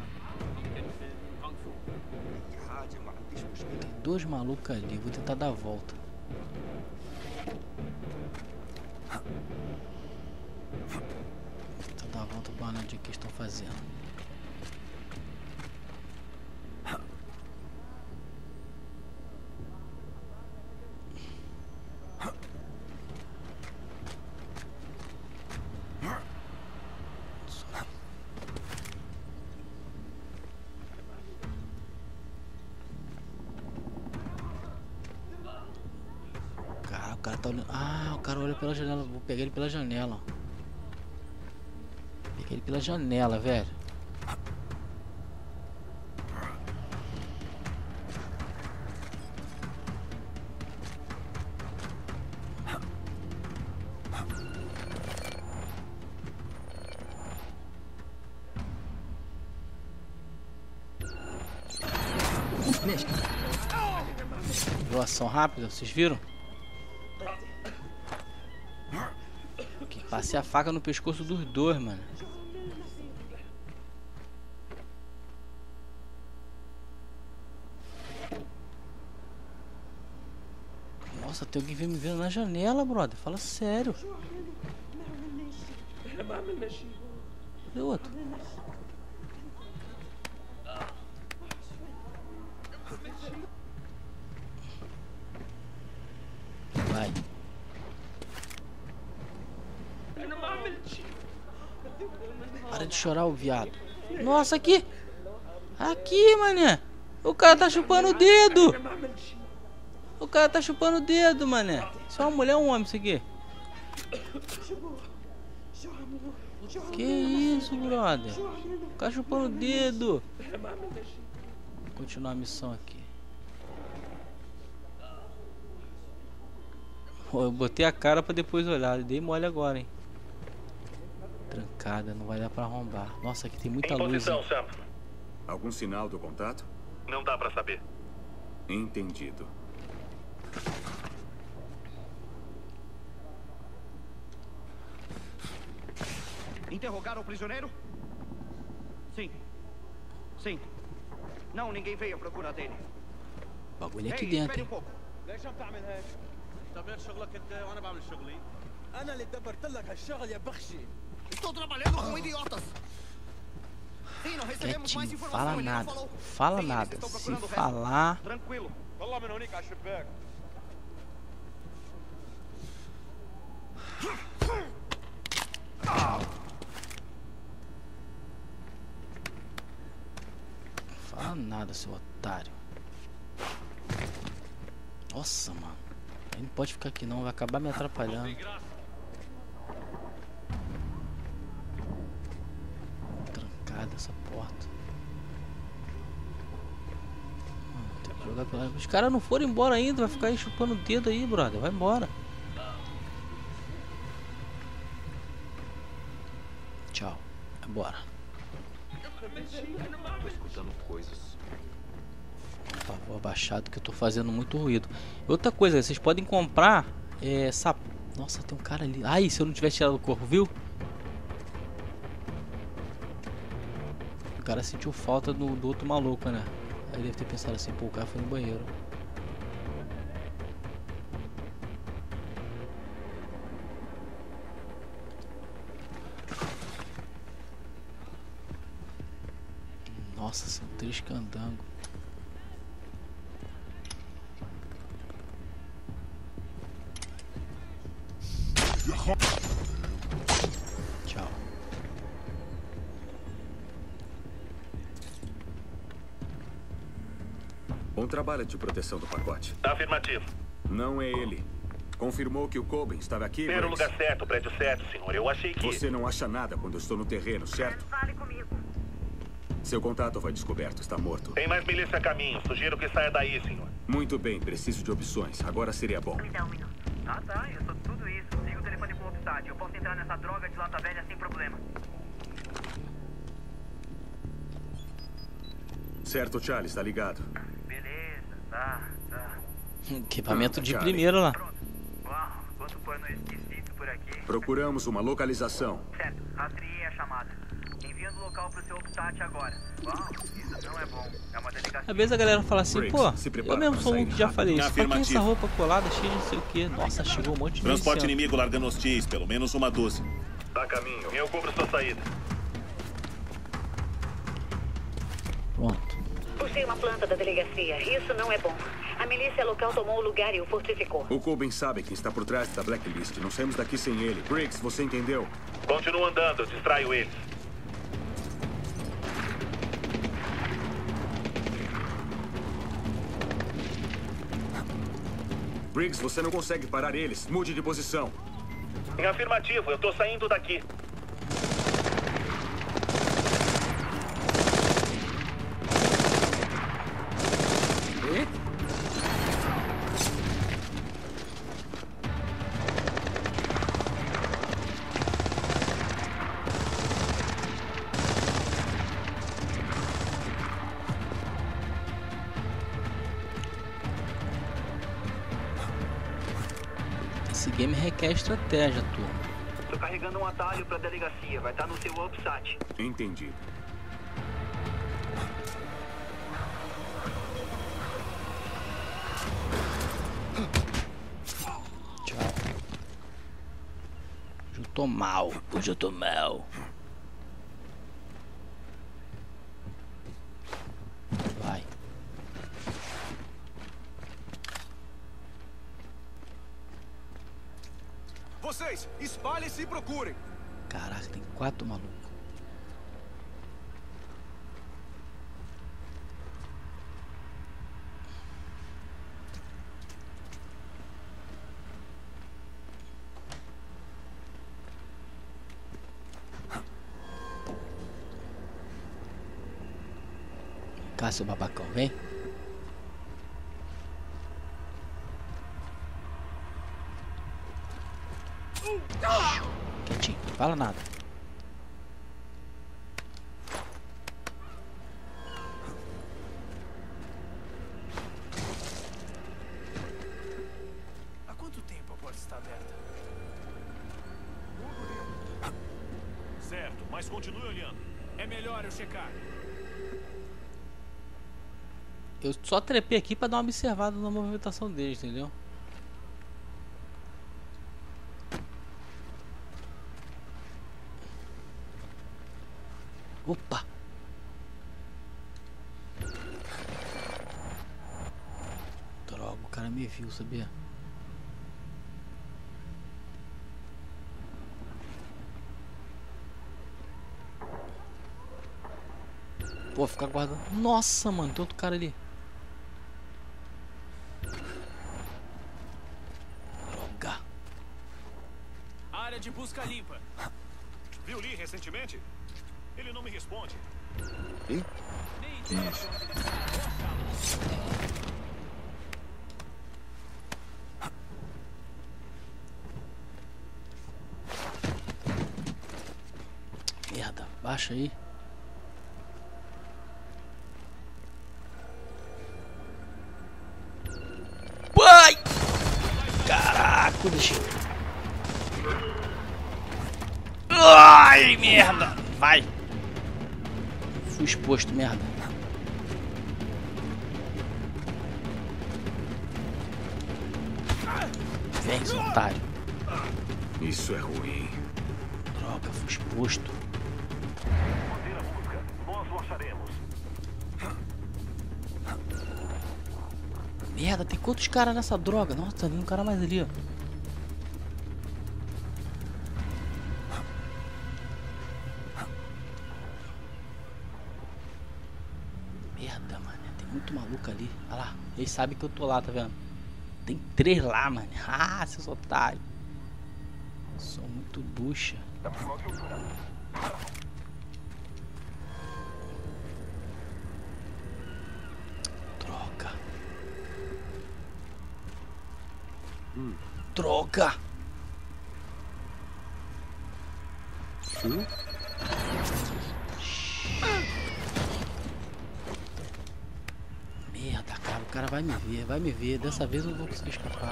Tem dois malucos ali, vou tentar dar a volta. Vou tentar dar a volta para onde que estão fazendo. O cara tá olhando. Ah, o cara olha pela janela. Vou pegar ele pela janela. Peguei ele pela janela, velho. Viu a ação rápida? Vocês viram? Passei a faca no pescoço dos dois, mano. Nossa, tem alguém me vendo na janela, brother. Fala sério. Cadê o outro? Vai. Para de chorar, o viado. Nossa, aqui. Aqui, mané. O cara tá chupando o dedo. O cara tá chupando o dedo, mané. Isso é uma mulher ou um homem, isso aqui? Que isso, brother? O cara chupando o dedo. Vou continuar a missão aqui. Oh, eu botei a cara pra depois olhar. Dei mole agora, hein. Trancada, não vai dar pra arrombar. Nossa, aqui tem muita luz. Posição, algum sinal do contato? Não dá pra saber. Entendido. Interrogaram o prisioneiro? Sim. Sim. Não, ninguém veio à procura dele. O bagulho é aqui dentro, hein? Estou trabalhando com idiotas. Sim, não recebemos mais informações. Fala nada. Fala nada. Se falar. Tranquilo. Fala nada, seu otário. Nossa, mano. Ele não pode ficar aqui não, vai acabar me atrapalhando. Trancada essa porta. Mano, tem que jogar pela... Os caras não foram embora ainda, vai ficar aí chupando o dedo aí, brother. Vai embora. Tchau. Vai embora. Tô escutando coisas. Vou abaixar que eu tô fazendo muito ruído. Outra coisa, vocês podem comprar é, essa... Nossa, tem um cara ali. Ai, se eu não tivesse tirado o corpo, viu? O cara sentiu falta do, do outro maluco, né? Aí deve ter pensado assim, pô, o cara foi no banheiro. Nossa, são três candangos. Tchau. Bom trabalho de proteção do pacote. Afirmativo. Não é ele. Confirmou que o Coben estava aqui, Ver o lugar certo, prédio certo, senhor. Eu achei que... Você não acha nada quando eu estou no terreno, certo? Fale comigo. Seu contato foi descoberto, está morto. Tem mais milícia a caminho. Sugiro que saia daí, senhor. Muito bem, preciso de opções. Agora seria bom. Me dá um minuto. Ah, tá. Eu sou tudo isso. Siga o telefone com o Upside. Eu posso entrar nessa droga de lata velha sem problema. Certo, Charlie, está ligado. Beleza, tá, tá. Equipamento de primeiro lá. Uau, quanto pano esquisito por aqui. Procuramos uma localização. Certo, rastreei a chamada. Enviando o local pro seu Opsat agora. Uau, isso não é bom. É uma delegacia. Às vezes a galera fala assim, pô, eu mesmo sou um que já falei isso. Pra que essa roupa colada, cheia de não sei o que? Nossa, chegou um monte de transporte inimigo largando hostis, pelo menos uma dúzia. Tá a caminho. Eu cubro sua saída. Pronto. Puxei uma planta da delegacia. Isso não é bom. A milícia local tomou o lugar e o fortificou. O Coben sabe quem está por trás da Blacklist. Não saímos daqui sem ele. Briggs, você entendeu? Continua andando, eu distraio eles. Briggs, você não consegue parar eles. Mude de posição. Em afirmativo, eu tô saindo daqui. Esse game requer estratégia, turma. Tô carregando um atalho pra delegacia. Vai estar no seu Opsat. Entendido. Tchau. Hoje eu tô mal. Hoje eu tô mal. Vai. Vocês, espalhem-se e procurem. Caraca, tem quatro malucos. Vem cá, seu babacão, vem. Quietinho, não fala nada. Há quanto tempo a porta está aberta? Certo, mas continue olhando. É melhor eu checar. Eu só trepei aqui pra dar uma observada na movimentação deles, entendeu? Opa! Droga, o cara me viu, sabia? Pô, ficar guardando. Nossa, mano, tem outro cara ali. Droga. Área de busca limpa. Viu Lee recentemente? Ele não me responde. Hein? Merda, baixa aí. Vai! Caraca, bicho. Ai, merda! Vai! Fui exposto, merda. Vem, seu otário. Isso é ruim. Droga, fui exposto. Manter a busca. Nós o acharemos. Merda, tem quantos caras nessa droga? Nossa, tá vindo um cara mais ali, ó. Merda, mano. Tem muito maluco ali. Olha lá. Eles sabem que eu tô lá, tá vendo? Tem três lá, mano. Ah, seus otários. Sou muito bucha. Droga. Hum. Droga. Hum? Merda, cara. O cara vai me ver, vai me ver. Dessa vez eu não vou conseguir escapar.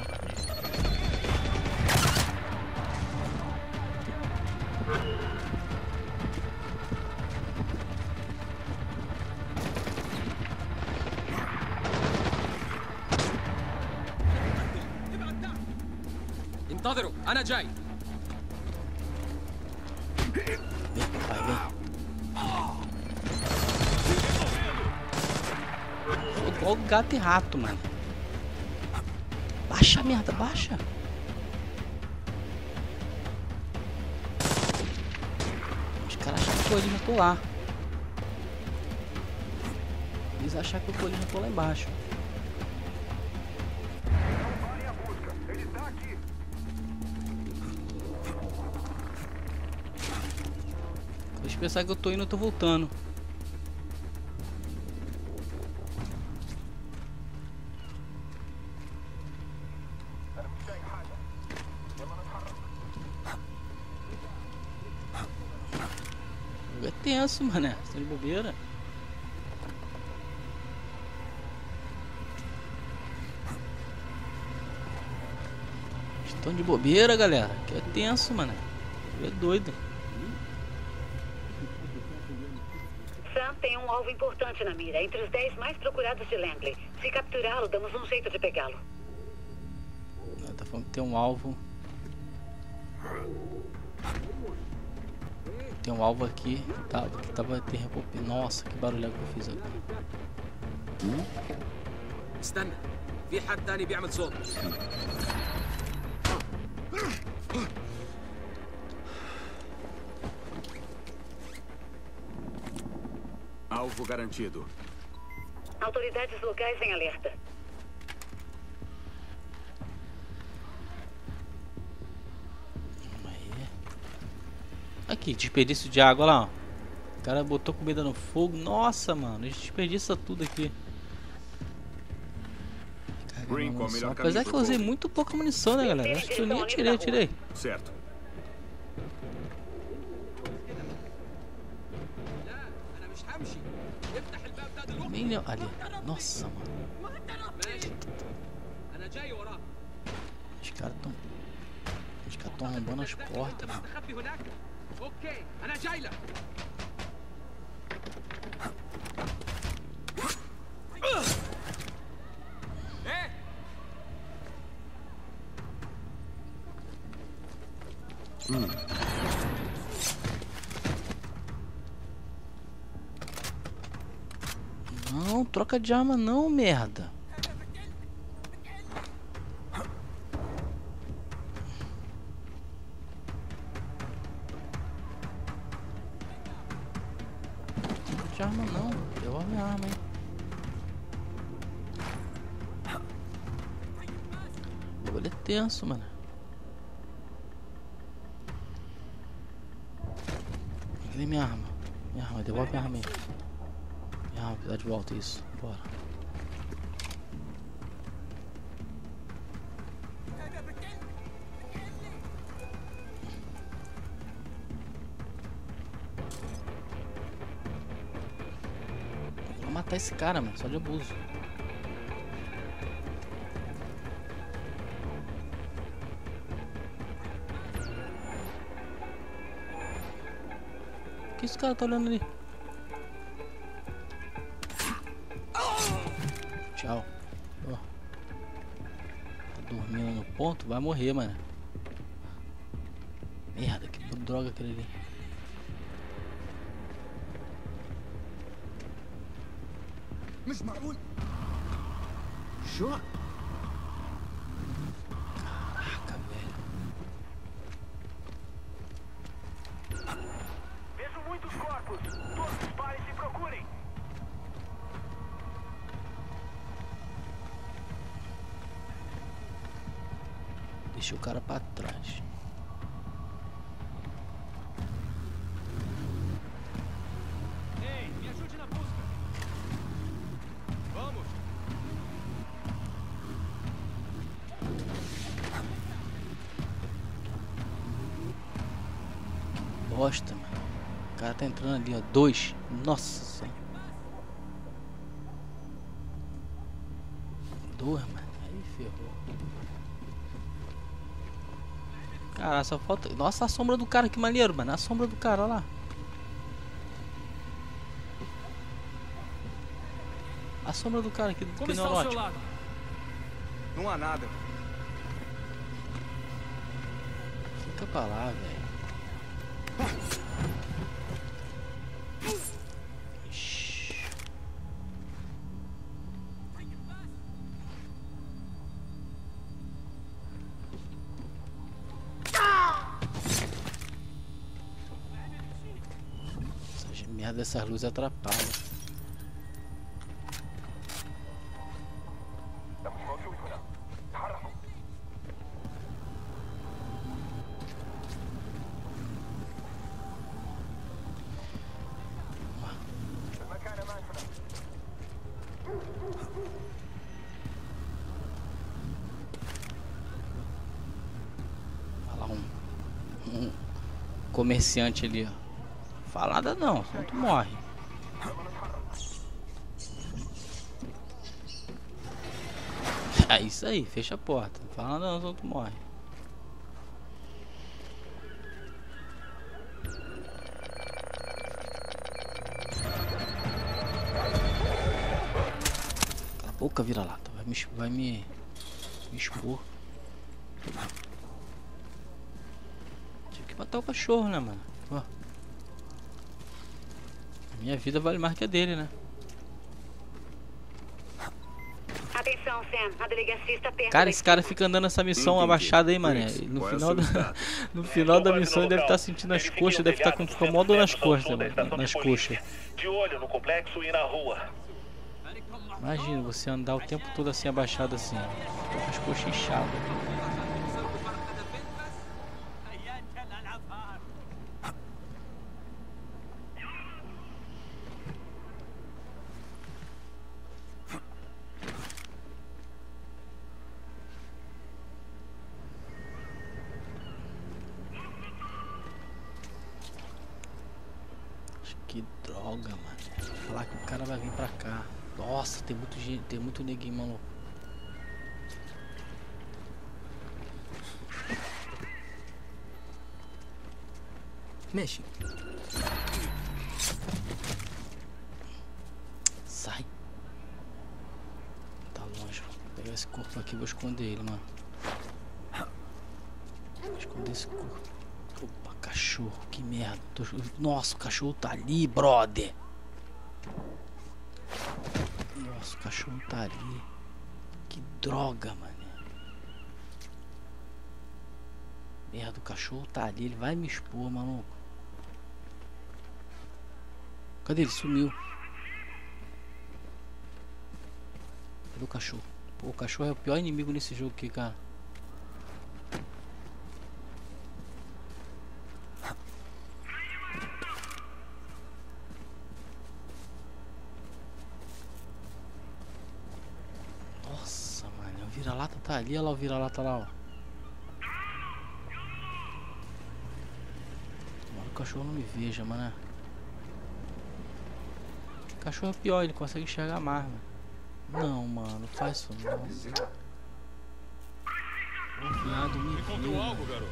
انتظروا انا جاي. Vem, papai, vem. Igual gato e rato, mano. Baixa a merda, baixa. Os caras acham que eu tô ali, já tô lá. Eles acham que eu tô ali, já tô lá embaixo. Deixa eu pensar que eu tô indo, eu tô voltando. É tenso, mané. Você tá de bobeira. Estão de bobeira, galera. Que é tenso, mané. É doido. Sam tem um alvo importante na mira, entre os dez mais procurados de Langley. Se capturá-lo, damos um jeito de pegá-lo. Tá falando que tem um alvo. Tem um alvo aqui. Tá, que tava tem repopê. Nossa, que barulho que eu fiz aqui. استنى في حد ثاني بيعمل صوت. Alvo garantido. Autoridades locais em alerta. Aqui, desperdício de água lá, ó. O cara botou comida no fogo. Nossa, mano, a gente desperdiça tudo aqui. Caramba, só. Apesar que eu usei muito pouca munição, né, galera? Acho que eu nem atirei, atirei. Certo. Nem ali. Nossa, mano. Os caras tão. Os caras tão arrombando as portas, mano. اوكي انا جاي لك. Hum. Não, troca de arma não, merda. De arma não, deu a minha arma, hein. O bagulho é tenso, mano. Cadê minha arma? Minha arma, devolve minha arma aí. Minha arma, precisa de volta, isso, bora. Vou matar esse cara, mano, só de abuso. O que esse cara tá olhando ali? Tchau. Oh. Tá dormindo no ponto? Vai morrer, mano. Merda, que droga aquele ali. مش معقول شو Caraca, velho. Vejo muitos corpos. Todos parem e procurem. Deixa o cara pra trás. Ei, me ajude na busca. Vamos. Bosta, mano. O cara tá entrando ali, ó. Dois. Nossa senhora. Duas, mano. Aí ferrou. Cara, só falta... Nossa, a sombra do cara, que maneiro, mano. A sombra do cara, olha lá. A sombra do cara aqui do Como está ao seu lado? Não há nada. Fica pra lá, velho. Essa merda dessas luzes atrapalha. Comerciante ali, ó. Fala nada não, senão tu morre. É isso aí, fecha a porta. Não fala nada não, senão tu morre. Cala a boca, vira-lata. Vai me, vai me, me expor. Matar o cachorro, né, mano? Ó. A minha vida vale mais que a dele, né? Atenção, Sam. A delegacia está perto. Cara, esse cara fica andando essa missão abaixada aí, mané. No final da, no final da missão ele deve estar sentindo as coxas, deve estar com ficar mó dor nas costas, mano. Nas coxas. De olho no complexo e na rua. Imagina você andar o tempo todo assim, abaixado assim, com as coxas inchadas. Que droga, mano. Falar que o cara vai vir pra cá. Nossa, tem muito gente, tem muito neguinho, maluco. Mexe. Sai. Tá longe. Vou pegar esse corpo aqui e vou esconder ele, mano. Vou esconder esse corpo. Opa, cachorro, que merda. Tô... Nossa, o cachorro tá ali, brother. Nossa, o cachorro tá ali. Que droga, mano. Merda, o cachorro tá ali. Ele vai me expor, maluco. Cadê ele? Sumiu. Cadê o cachorro? Pô, o cachorro é o pior inimigo nesse jogo aqui, cara. O vira-lata tá ali, olha lá o vira-lata lá, ó. Tomara que o cachorro não me veja, mano. O cachorro é pior, ele consegue enxergar mais, mano. Não, mano, não faz isso não. O viado me viu, algo, garoto.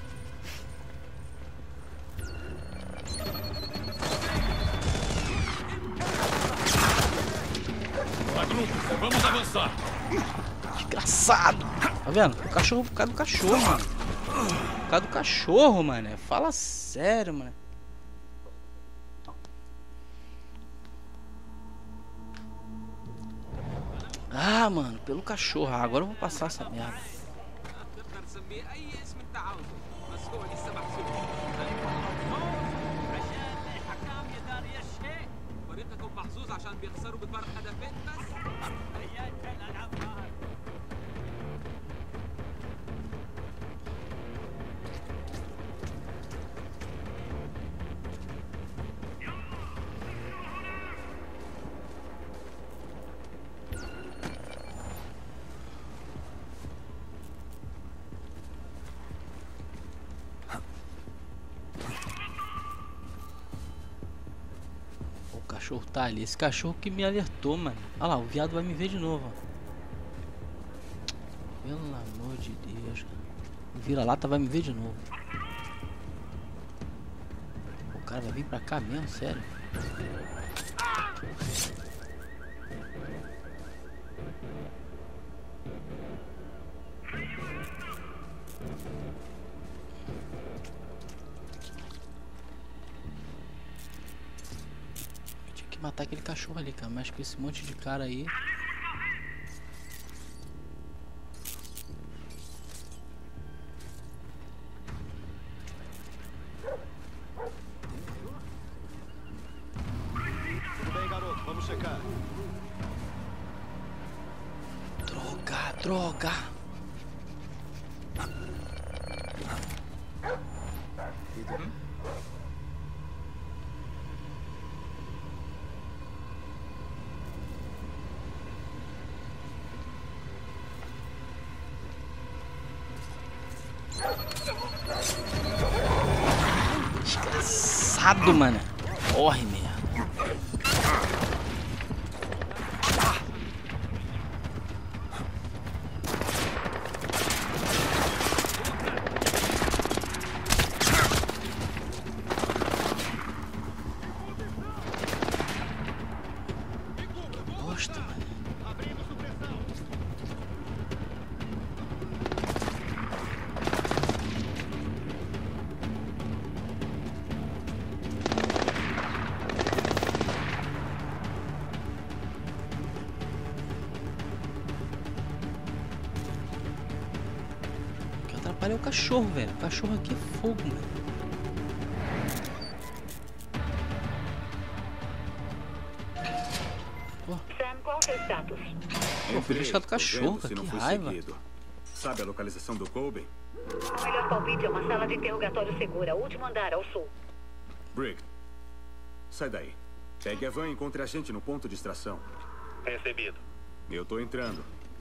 Vai, grupo, vamos avançar. Desgraçado. Tá vendo? O cachorro por causa do cachorro, mano. Por causa do cachorro, mano. Fala sério, mano. Ah, mano, pelo cachorro. Ah, agora eu vou passar essa merda. O cachorro tá ali. Esse cachorro que me alertou, mano. Olha lá, o viado vai me ver de novo. Ó. de Deus, cara. O vira-lata vai me ver de novo. O cara vai vir pra cá mesmo, sério. Eu tinha que matar aquele cachorro ali, cara, mas com esse monte de cara aí. Droga! Desgraçado, mano. Corre, merda. Olha o cachorro, velho. O cachorro aqui é fogo, mano. Sam, qual o seu status? Pô, fui deixar do cachorro, cara. Que raiva. Seguido. Sabe a localização do Colby? O melhor palpite é uma sala de interrogatório segura. Último andar, ao sul. Briggs, sai daí. Pegue a van e encontre a gente no ponto de extração. Recebido. Eu tô entrando.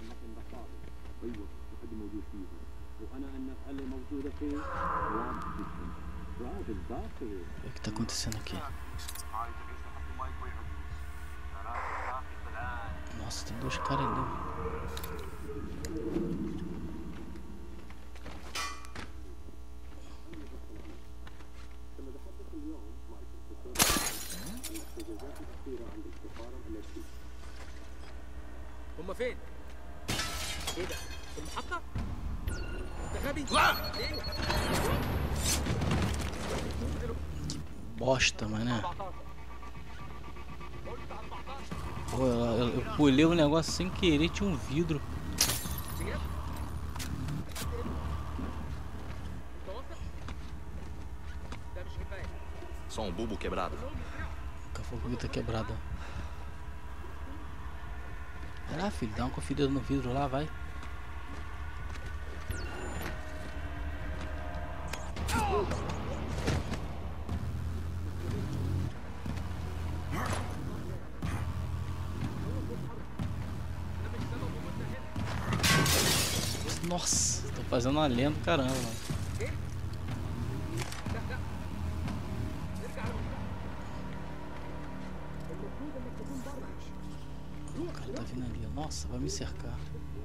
O que tá acontecendo aqui? Nossa, tem dois caras ali. هما فين؟ ايه ده؟ في المحطة؟ انت غبي؟ Bosta, mano. Pô, eu, eu, eu pulei o negócio sem querer, tinha um vidro. Só um bulbo quebrado. A fogueta quebrada. Vai lá, filho, dá uma conferida no vidro lá, vai. Nossa, tô fazendo uma lenda, caramba, mano. O cara tá vindo ali, nossa, vai me cercar.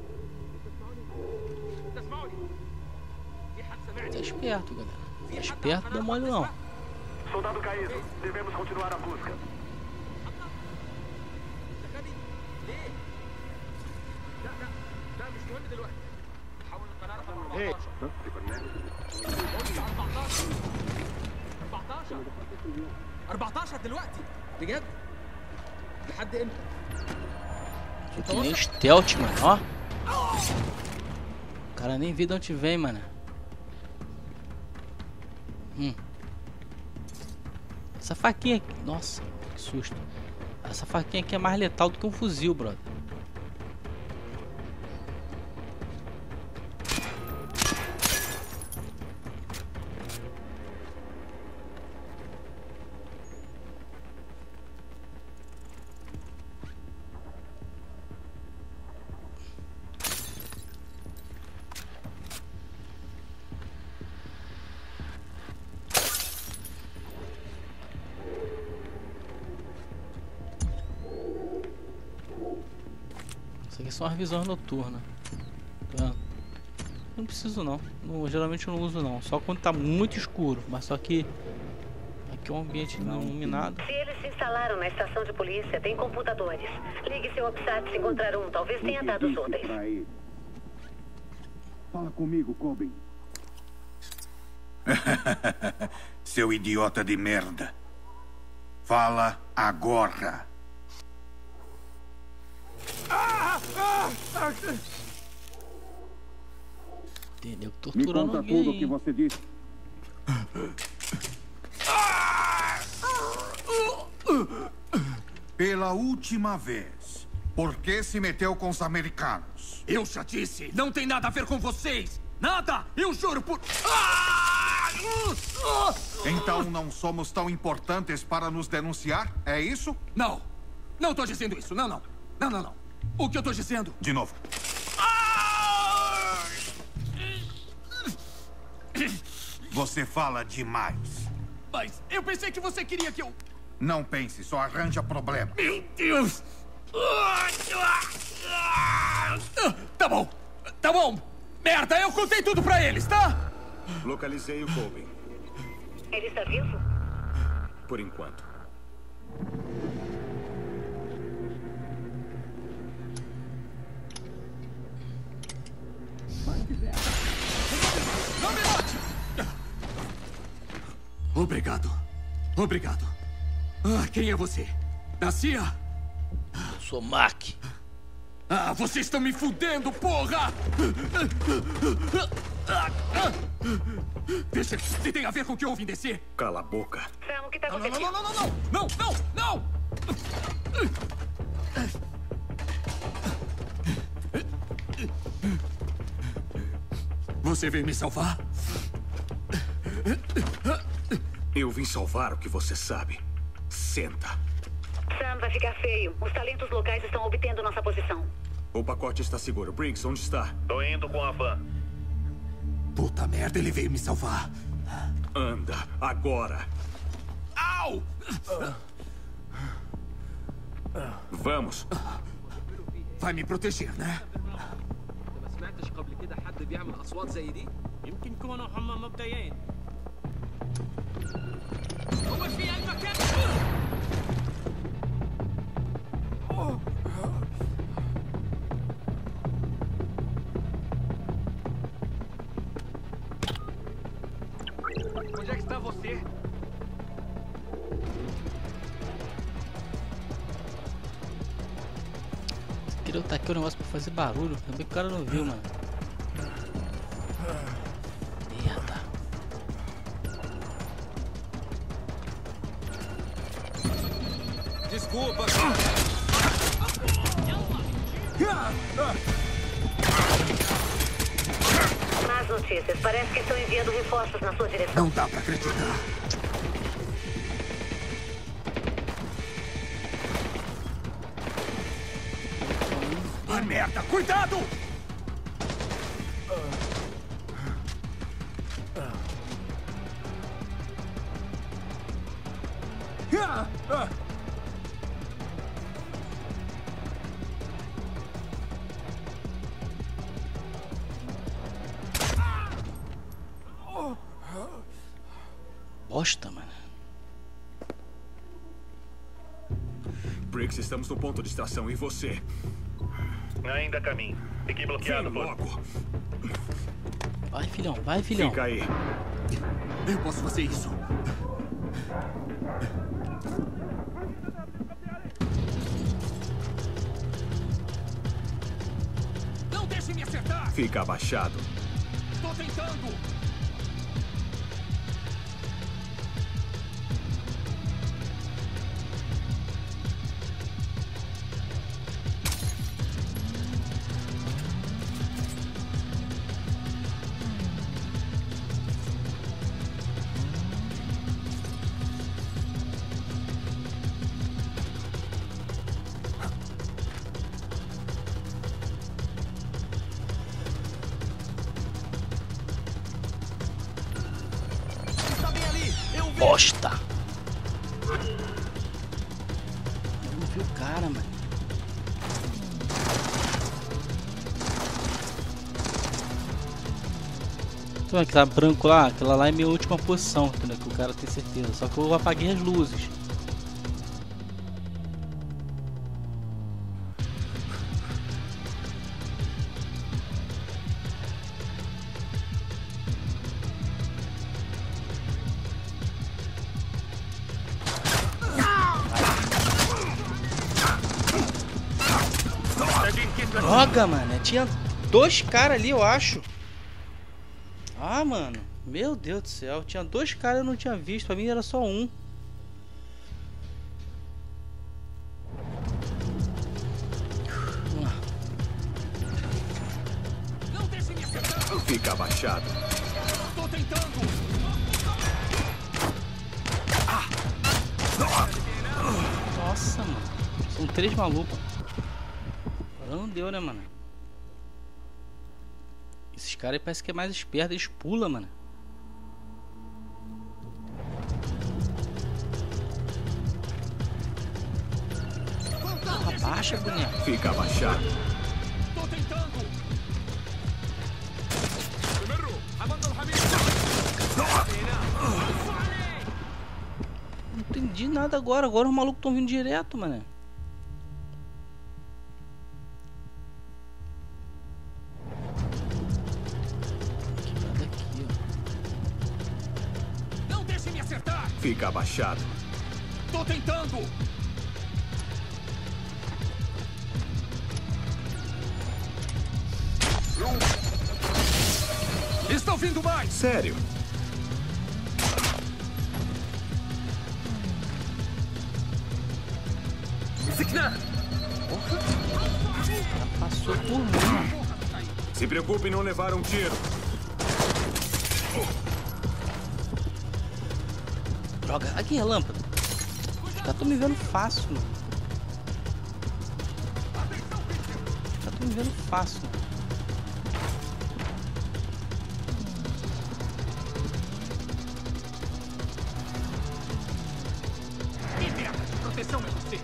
Tá esperto, galera. Tá esperto, não dá mole não. Soldado caído, devemos continuar a busca. ايه أربعتاشر دلوقتي بجد لحد امتى؟ Que nem stealth, mano, ó. O cara nem vê de onde vem, mano. Hum. Essa faquinha aqui, nossa, que susto. Essa faquinha aqui é mais letal do que um fuzil, brother. Isso aqui são as visões noturnas. Tá? não preciso não. não. Geralmente eu não uso não. Só quando tá muito escuro. Mas só que aqui é um ambiente não iluminado. Se eles se instalaram na estação de polícia, tem computadores. Ligue seu OPSAT se encontrar um. Talvez tenha dados úteis. Fala comigo, Coben. Seu idiota de merda. Fala agora. Entendeu? Me Torturando conta alguém. tudo o que você disse. Pela última vez, por que se meteu com os americanos? Eu já disse, não tem nada a ver com vocês. Nada! Eu juro por... Então não somos tão importantes para nos denunciar? É isso? Não. Não tô dizendo isso. Não, não. Não, não, não. O que eu tô dizendo... De novo. Você fala demais. Mas eu pensei que você queria que eu... Não pense, só arranja problema. Meu Deus! Tá bom. Tá bom. Merda, eu contei tudo pra eles, tá? Localizei o Coben. Ele está vivo? Por enquanto. Não me note! Obrigado. Obrigado. Ah, quem é você? Da C I A? Eu sou Mac. Ah, vocês estão me fudendo, porra! Deixa, se tem a ver com o que houve em D C. Cala a boca. Sam, o que tá Não, não, acontecendo? não, não, não, não! Não, não, não! Você veio me salvar? Eu vim salvar o que você sabe. Senta. Sam, vai ficar feio. Os talentos locais estão obtendo nossa posição. O pacote está seguro. Briggs, onde está? Tô indo com a van. Puta merda, ele veio me salvar. Anda, agora. Au! Vamos. Vai me proteger, né? ما سمعتش قبل كده حد بيعمل اصوات زي دي؟ يمكن يكونوا هم مبدئيين. هو في المكان. Onde é que está você? Queria botar aqui o negócio pra fazer barulho. Também que o cara não viu, mano. Merda. Desculpa. Más notícias. Parece que estão enviando reforços na sua direção. Não dá pra acreditar. Ah, merda! Cuidado! Bosta, mano. Briggs, estamos no ponto de extração. E você? Ainda a caminho. Fiquei bloqueado Vem por... logo. Vai, filhão. Vai, filhão. Fica aí. Eu posso fazer isso. Não deixe me acertar! Fica abaixado. Tô tentando! Bosta! Eu não vi o cara, mano. Então, que tá branco lá, aquela lá é minha última posição, entendeu? Que o cara tem certeza. Só que eu apaguei as luzes. Droga, mano. Tinha dois caras ali, eu acho. Ah, mano. Meu Deus do céu. Tinha dois caras, eu não tinha visto. Pra mim era só um. Fica abaixado. Tô tentando. Nossa, mano. São três malucos. Agora não deu, né, mano? Esses caras aí parecem que é mais esperto. Eles pulam, mano. Abaixa, boneco. Fica abaixado. Tô tentando. Não entendi nada agora. Agora os malucos estão vindo direto, mano. Não deixe me acertar. Fica abaixado. Tô tentando. Estão vindo mais. Sério? Passou por mim. Se preocupe em não levar um tiro. Droga, aqui é lâmpada. Os caras estão me vendo fácil, mano. Os caras estão me vendo fácil, mano. Proteção é você.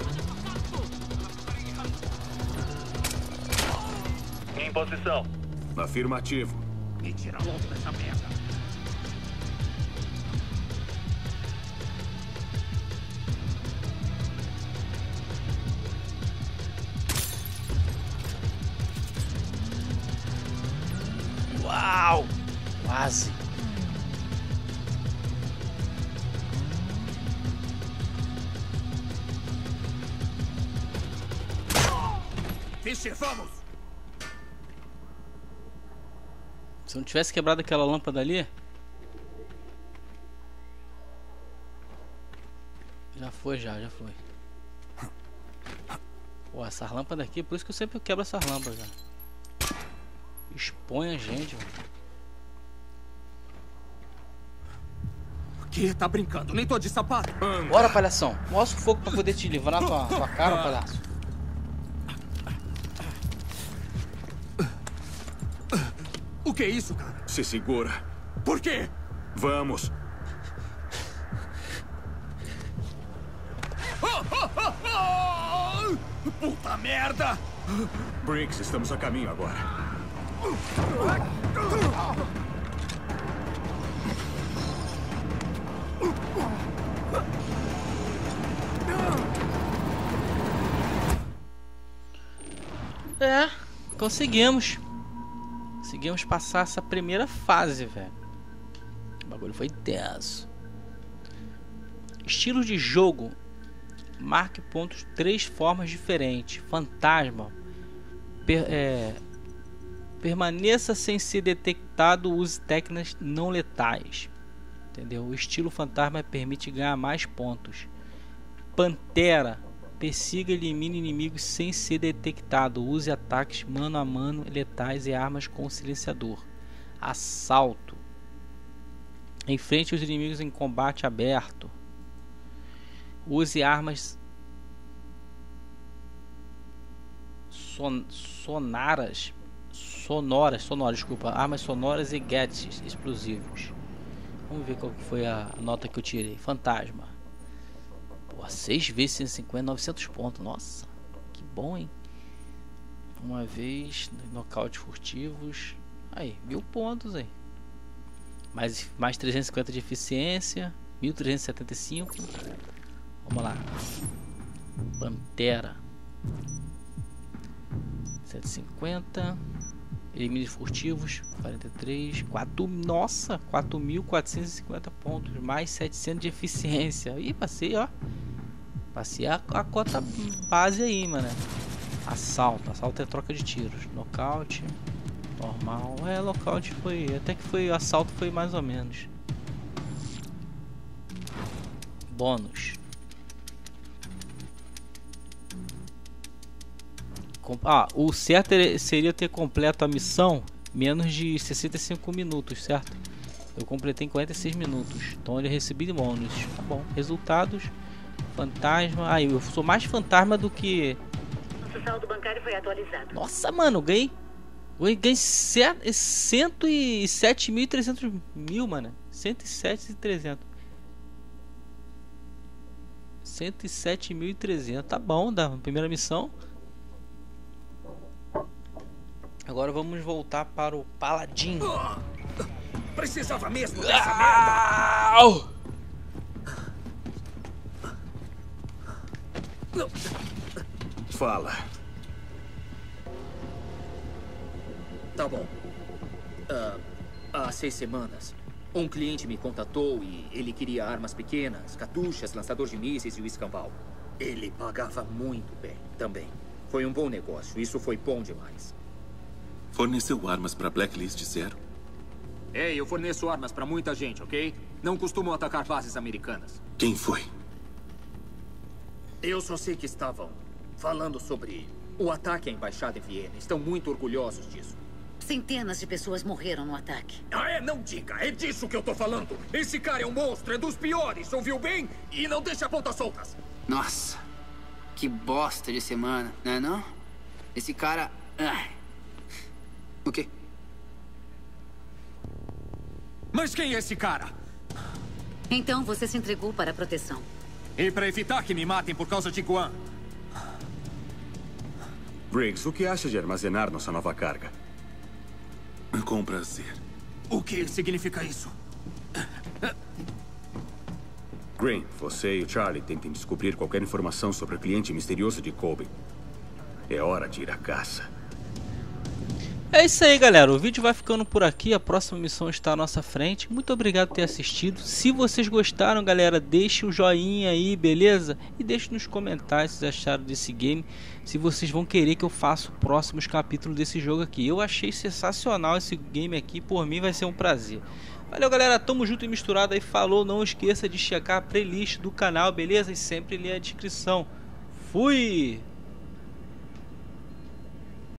Em posição. Afirmativo. Me tira logo dessa merda. Uau! Quase. Fischer, vamos! Se eu não tivesse quebrado aquela lâmpada ali, já foi, já, já foi. Pô, essas lâmpadas aqui, por isso que eu sempre quebro essas lâmpadas, já. Expõe a gente, mano. O que? Tá brincando? Nem tô de sapato. Bora, palhação. Mostra o fogo pra poder te livrar na tua, tua cara, palhaço. O que é isso, cara? Se segura. Por quê? Vamos. Puta merda! Briggs, estamos a caminho agora. É, conseguimos. Conseguimos passar essa primeira fase, velho. O bagulho foi tenso. Estilo de jogo. Marque pontos três formas diferentes. Fantasma. Per, é, permaneça sem ser detectado. Use técnicas não letais. Entendeu? O estilo fantasma permite ganhar mais pontos. Pantera. Persiga e elimine inimigos sem ser detectado. Use ataques mano a mano, letais e armas com silenciador. Assalto. Enfrente os inimigos em combate aberto. Use armas son sonaras. Sonoras, sonoras, desculpa. Armas sonoras e gadgets explosivos. Vamos ver qual foi a nota que eu tirei. Fantasma. Pô, seis vezes cento e cinquenta, novecentos pontos. Nossa, que bom, hein? Uma vez, nocaute furtivos. Aí, mil pontos aí. Mais, mais trezentos e cinquenta de eficiência. mil trezentos e setenta e cinco. Vamos lá. Pantera. setecentos e cinquenta. Elimine furtivos. quarenta e três. quatro, nossa, quatro mil quatrocentos e cinquenta pontos. Mais setecentos de eficiência. Ih, passei, ó. Passei a, a cota base aí, mano. Assalto. Assalto é troca de tiros. Nocaute. Normal. É, nocaute foi. Até que foi. Assalto foi mais ou menos. Bônus. Ah, o certo seria ter completo a missão menos de sessenta e cinco minutos, certo? Eu completei em quarenta e seis minutos. Então eu recebi bônus. Tá bom. Resultados. Fantasma. Ah, eu sou mais fantasma do que... Nosso saldo bancário foi atualizado. Nossa, mano, ganhei... Eu ganhei cento e sete mil e trezentos mil, mano. cento e sete mil e trezentos. cento e sete mil e trezentos. Tá bom, da primeira missão. Agora vamos voltar para o Paladin. Precisava mesmo dessa merda. Fala. Tá bom. Uh, há seis semanas, um cliente me contatou e ele queria armas pequenas, cartuchas, lançador de mísseis e o escambau. Ele pagava muito bem também. Foi um bom negócio. Isso foi bom demais. Forneceu armas para Blacklist Zero? Ei, eu forneço armas para muita gente, ok? Não costumo atacar bases americanas. Quem foi? Eu só sei que estavam falando sobre o ataque à embaixada em Viena. Estão muito orgulhosos disso. Centenas de pessoas morreram no ataque. Ah, é? Não diga. É disso que eu tô falando. Esse cara é um monstro. É dos piores. Ouviu bem? E não deixa pontas soltas. Nossa. Que bosta de semana, não é não? Esse cara... Ah. O quê? Mas quem é esse cara? Então você se entregou para a proteção. E para evitar que me matem por causa de Guam. Briggs, o que acha de armazenar nossa nova carga? Com prazer. O que significa isso? Green, você e o Charlie tentem descobrir qualquer informação sobre o cliente misterioso de Colby. É hora de ir à caça. É isso aí, galera, o vídeo vai ficando por aqui, a próxima missão está à nossa frente. Muito obrigado por ter assistido. Se vocês gostaram, galera, deixe o joinha aí, beleza? E deixe nos comentários se vocês acharam desse game, se vocês vão querer que eu faça os próximos capítulos desse jogo aqui. Eu achei sensacional esse game aqui, por mim vai ser um prazer. Valeu, galera, tamo junto e misturado aí, falou, não esqueça de checar a playlist do canal, beleza? E sempre ler a descrição. Fui!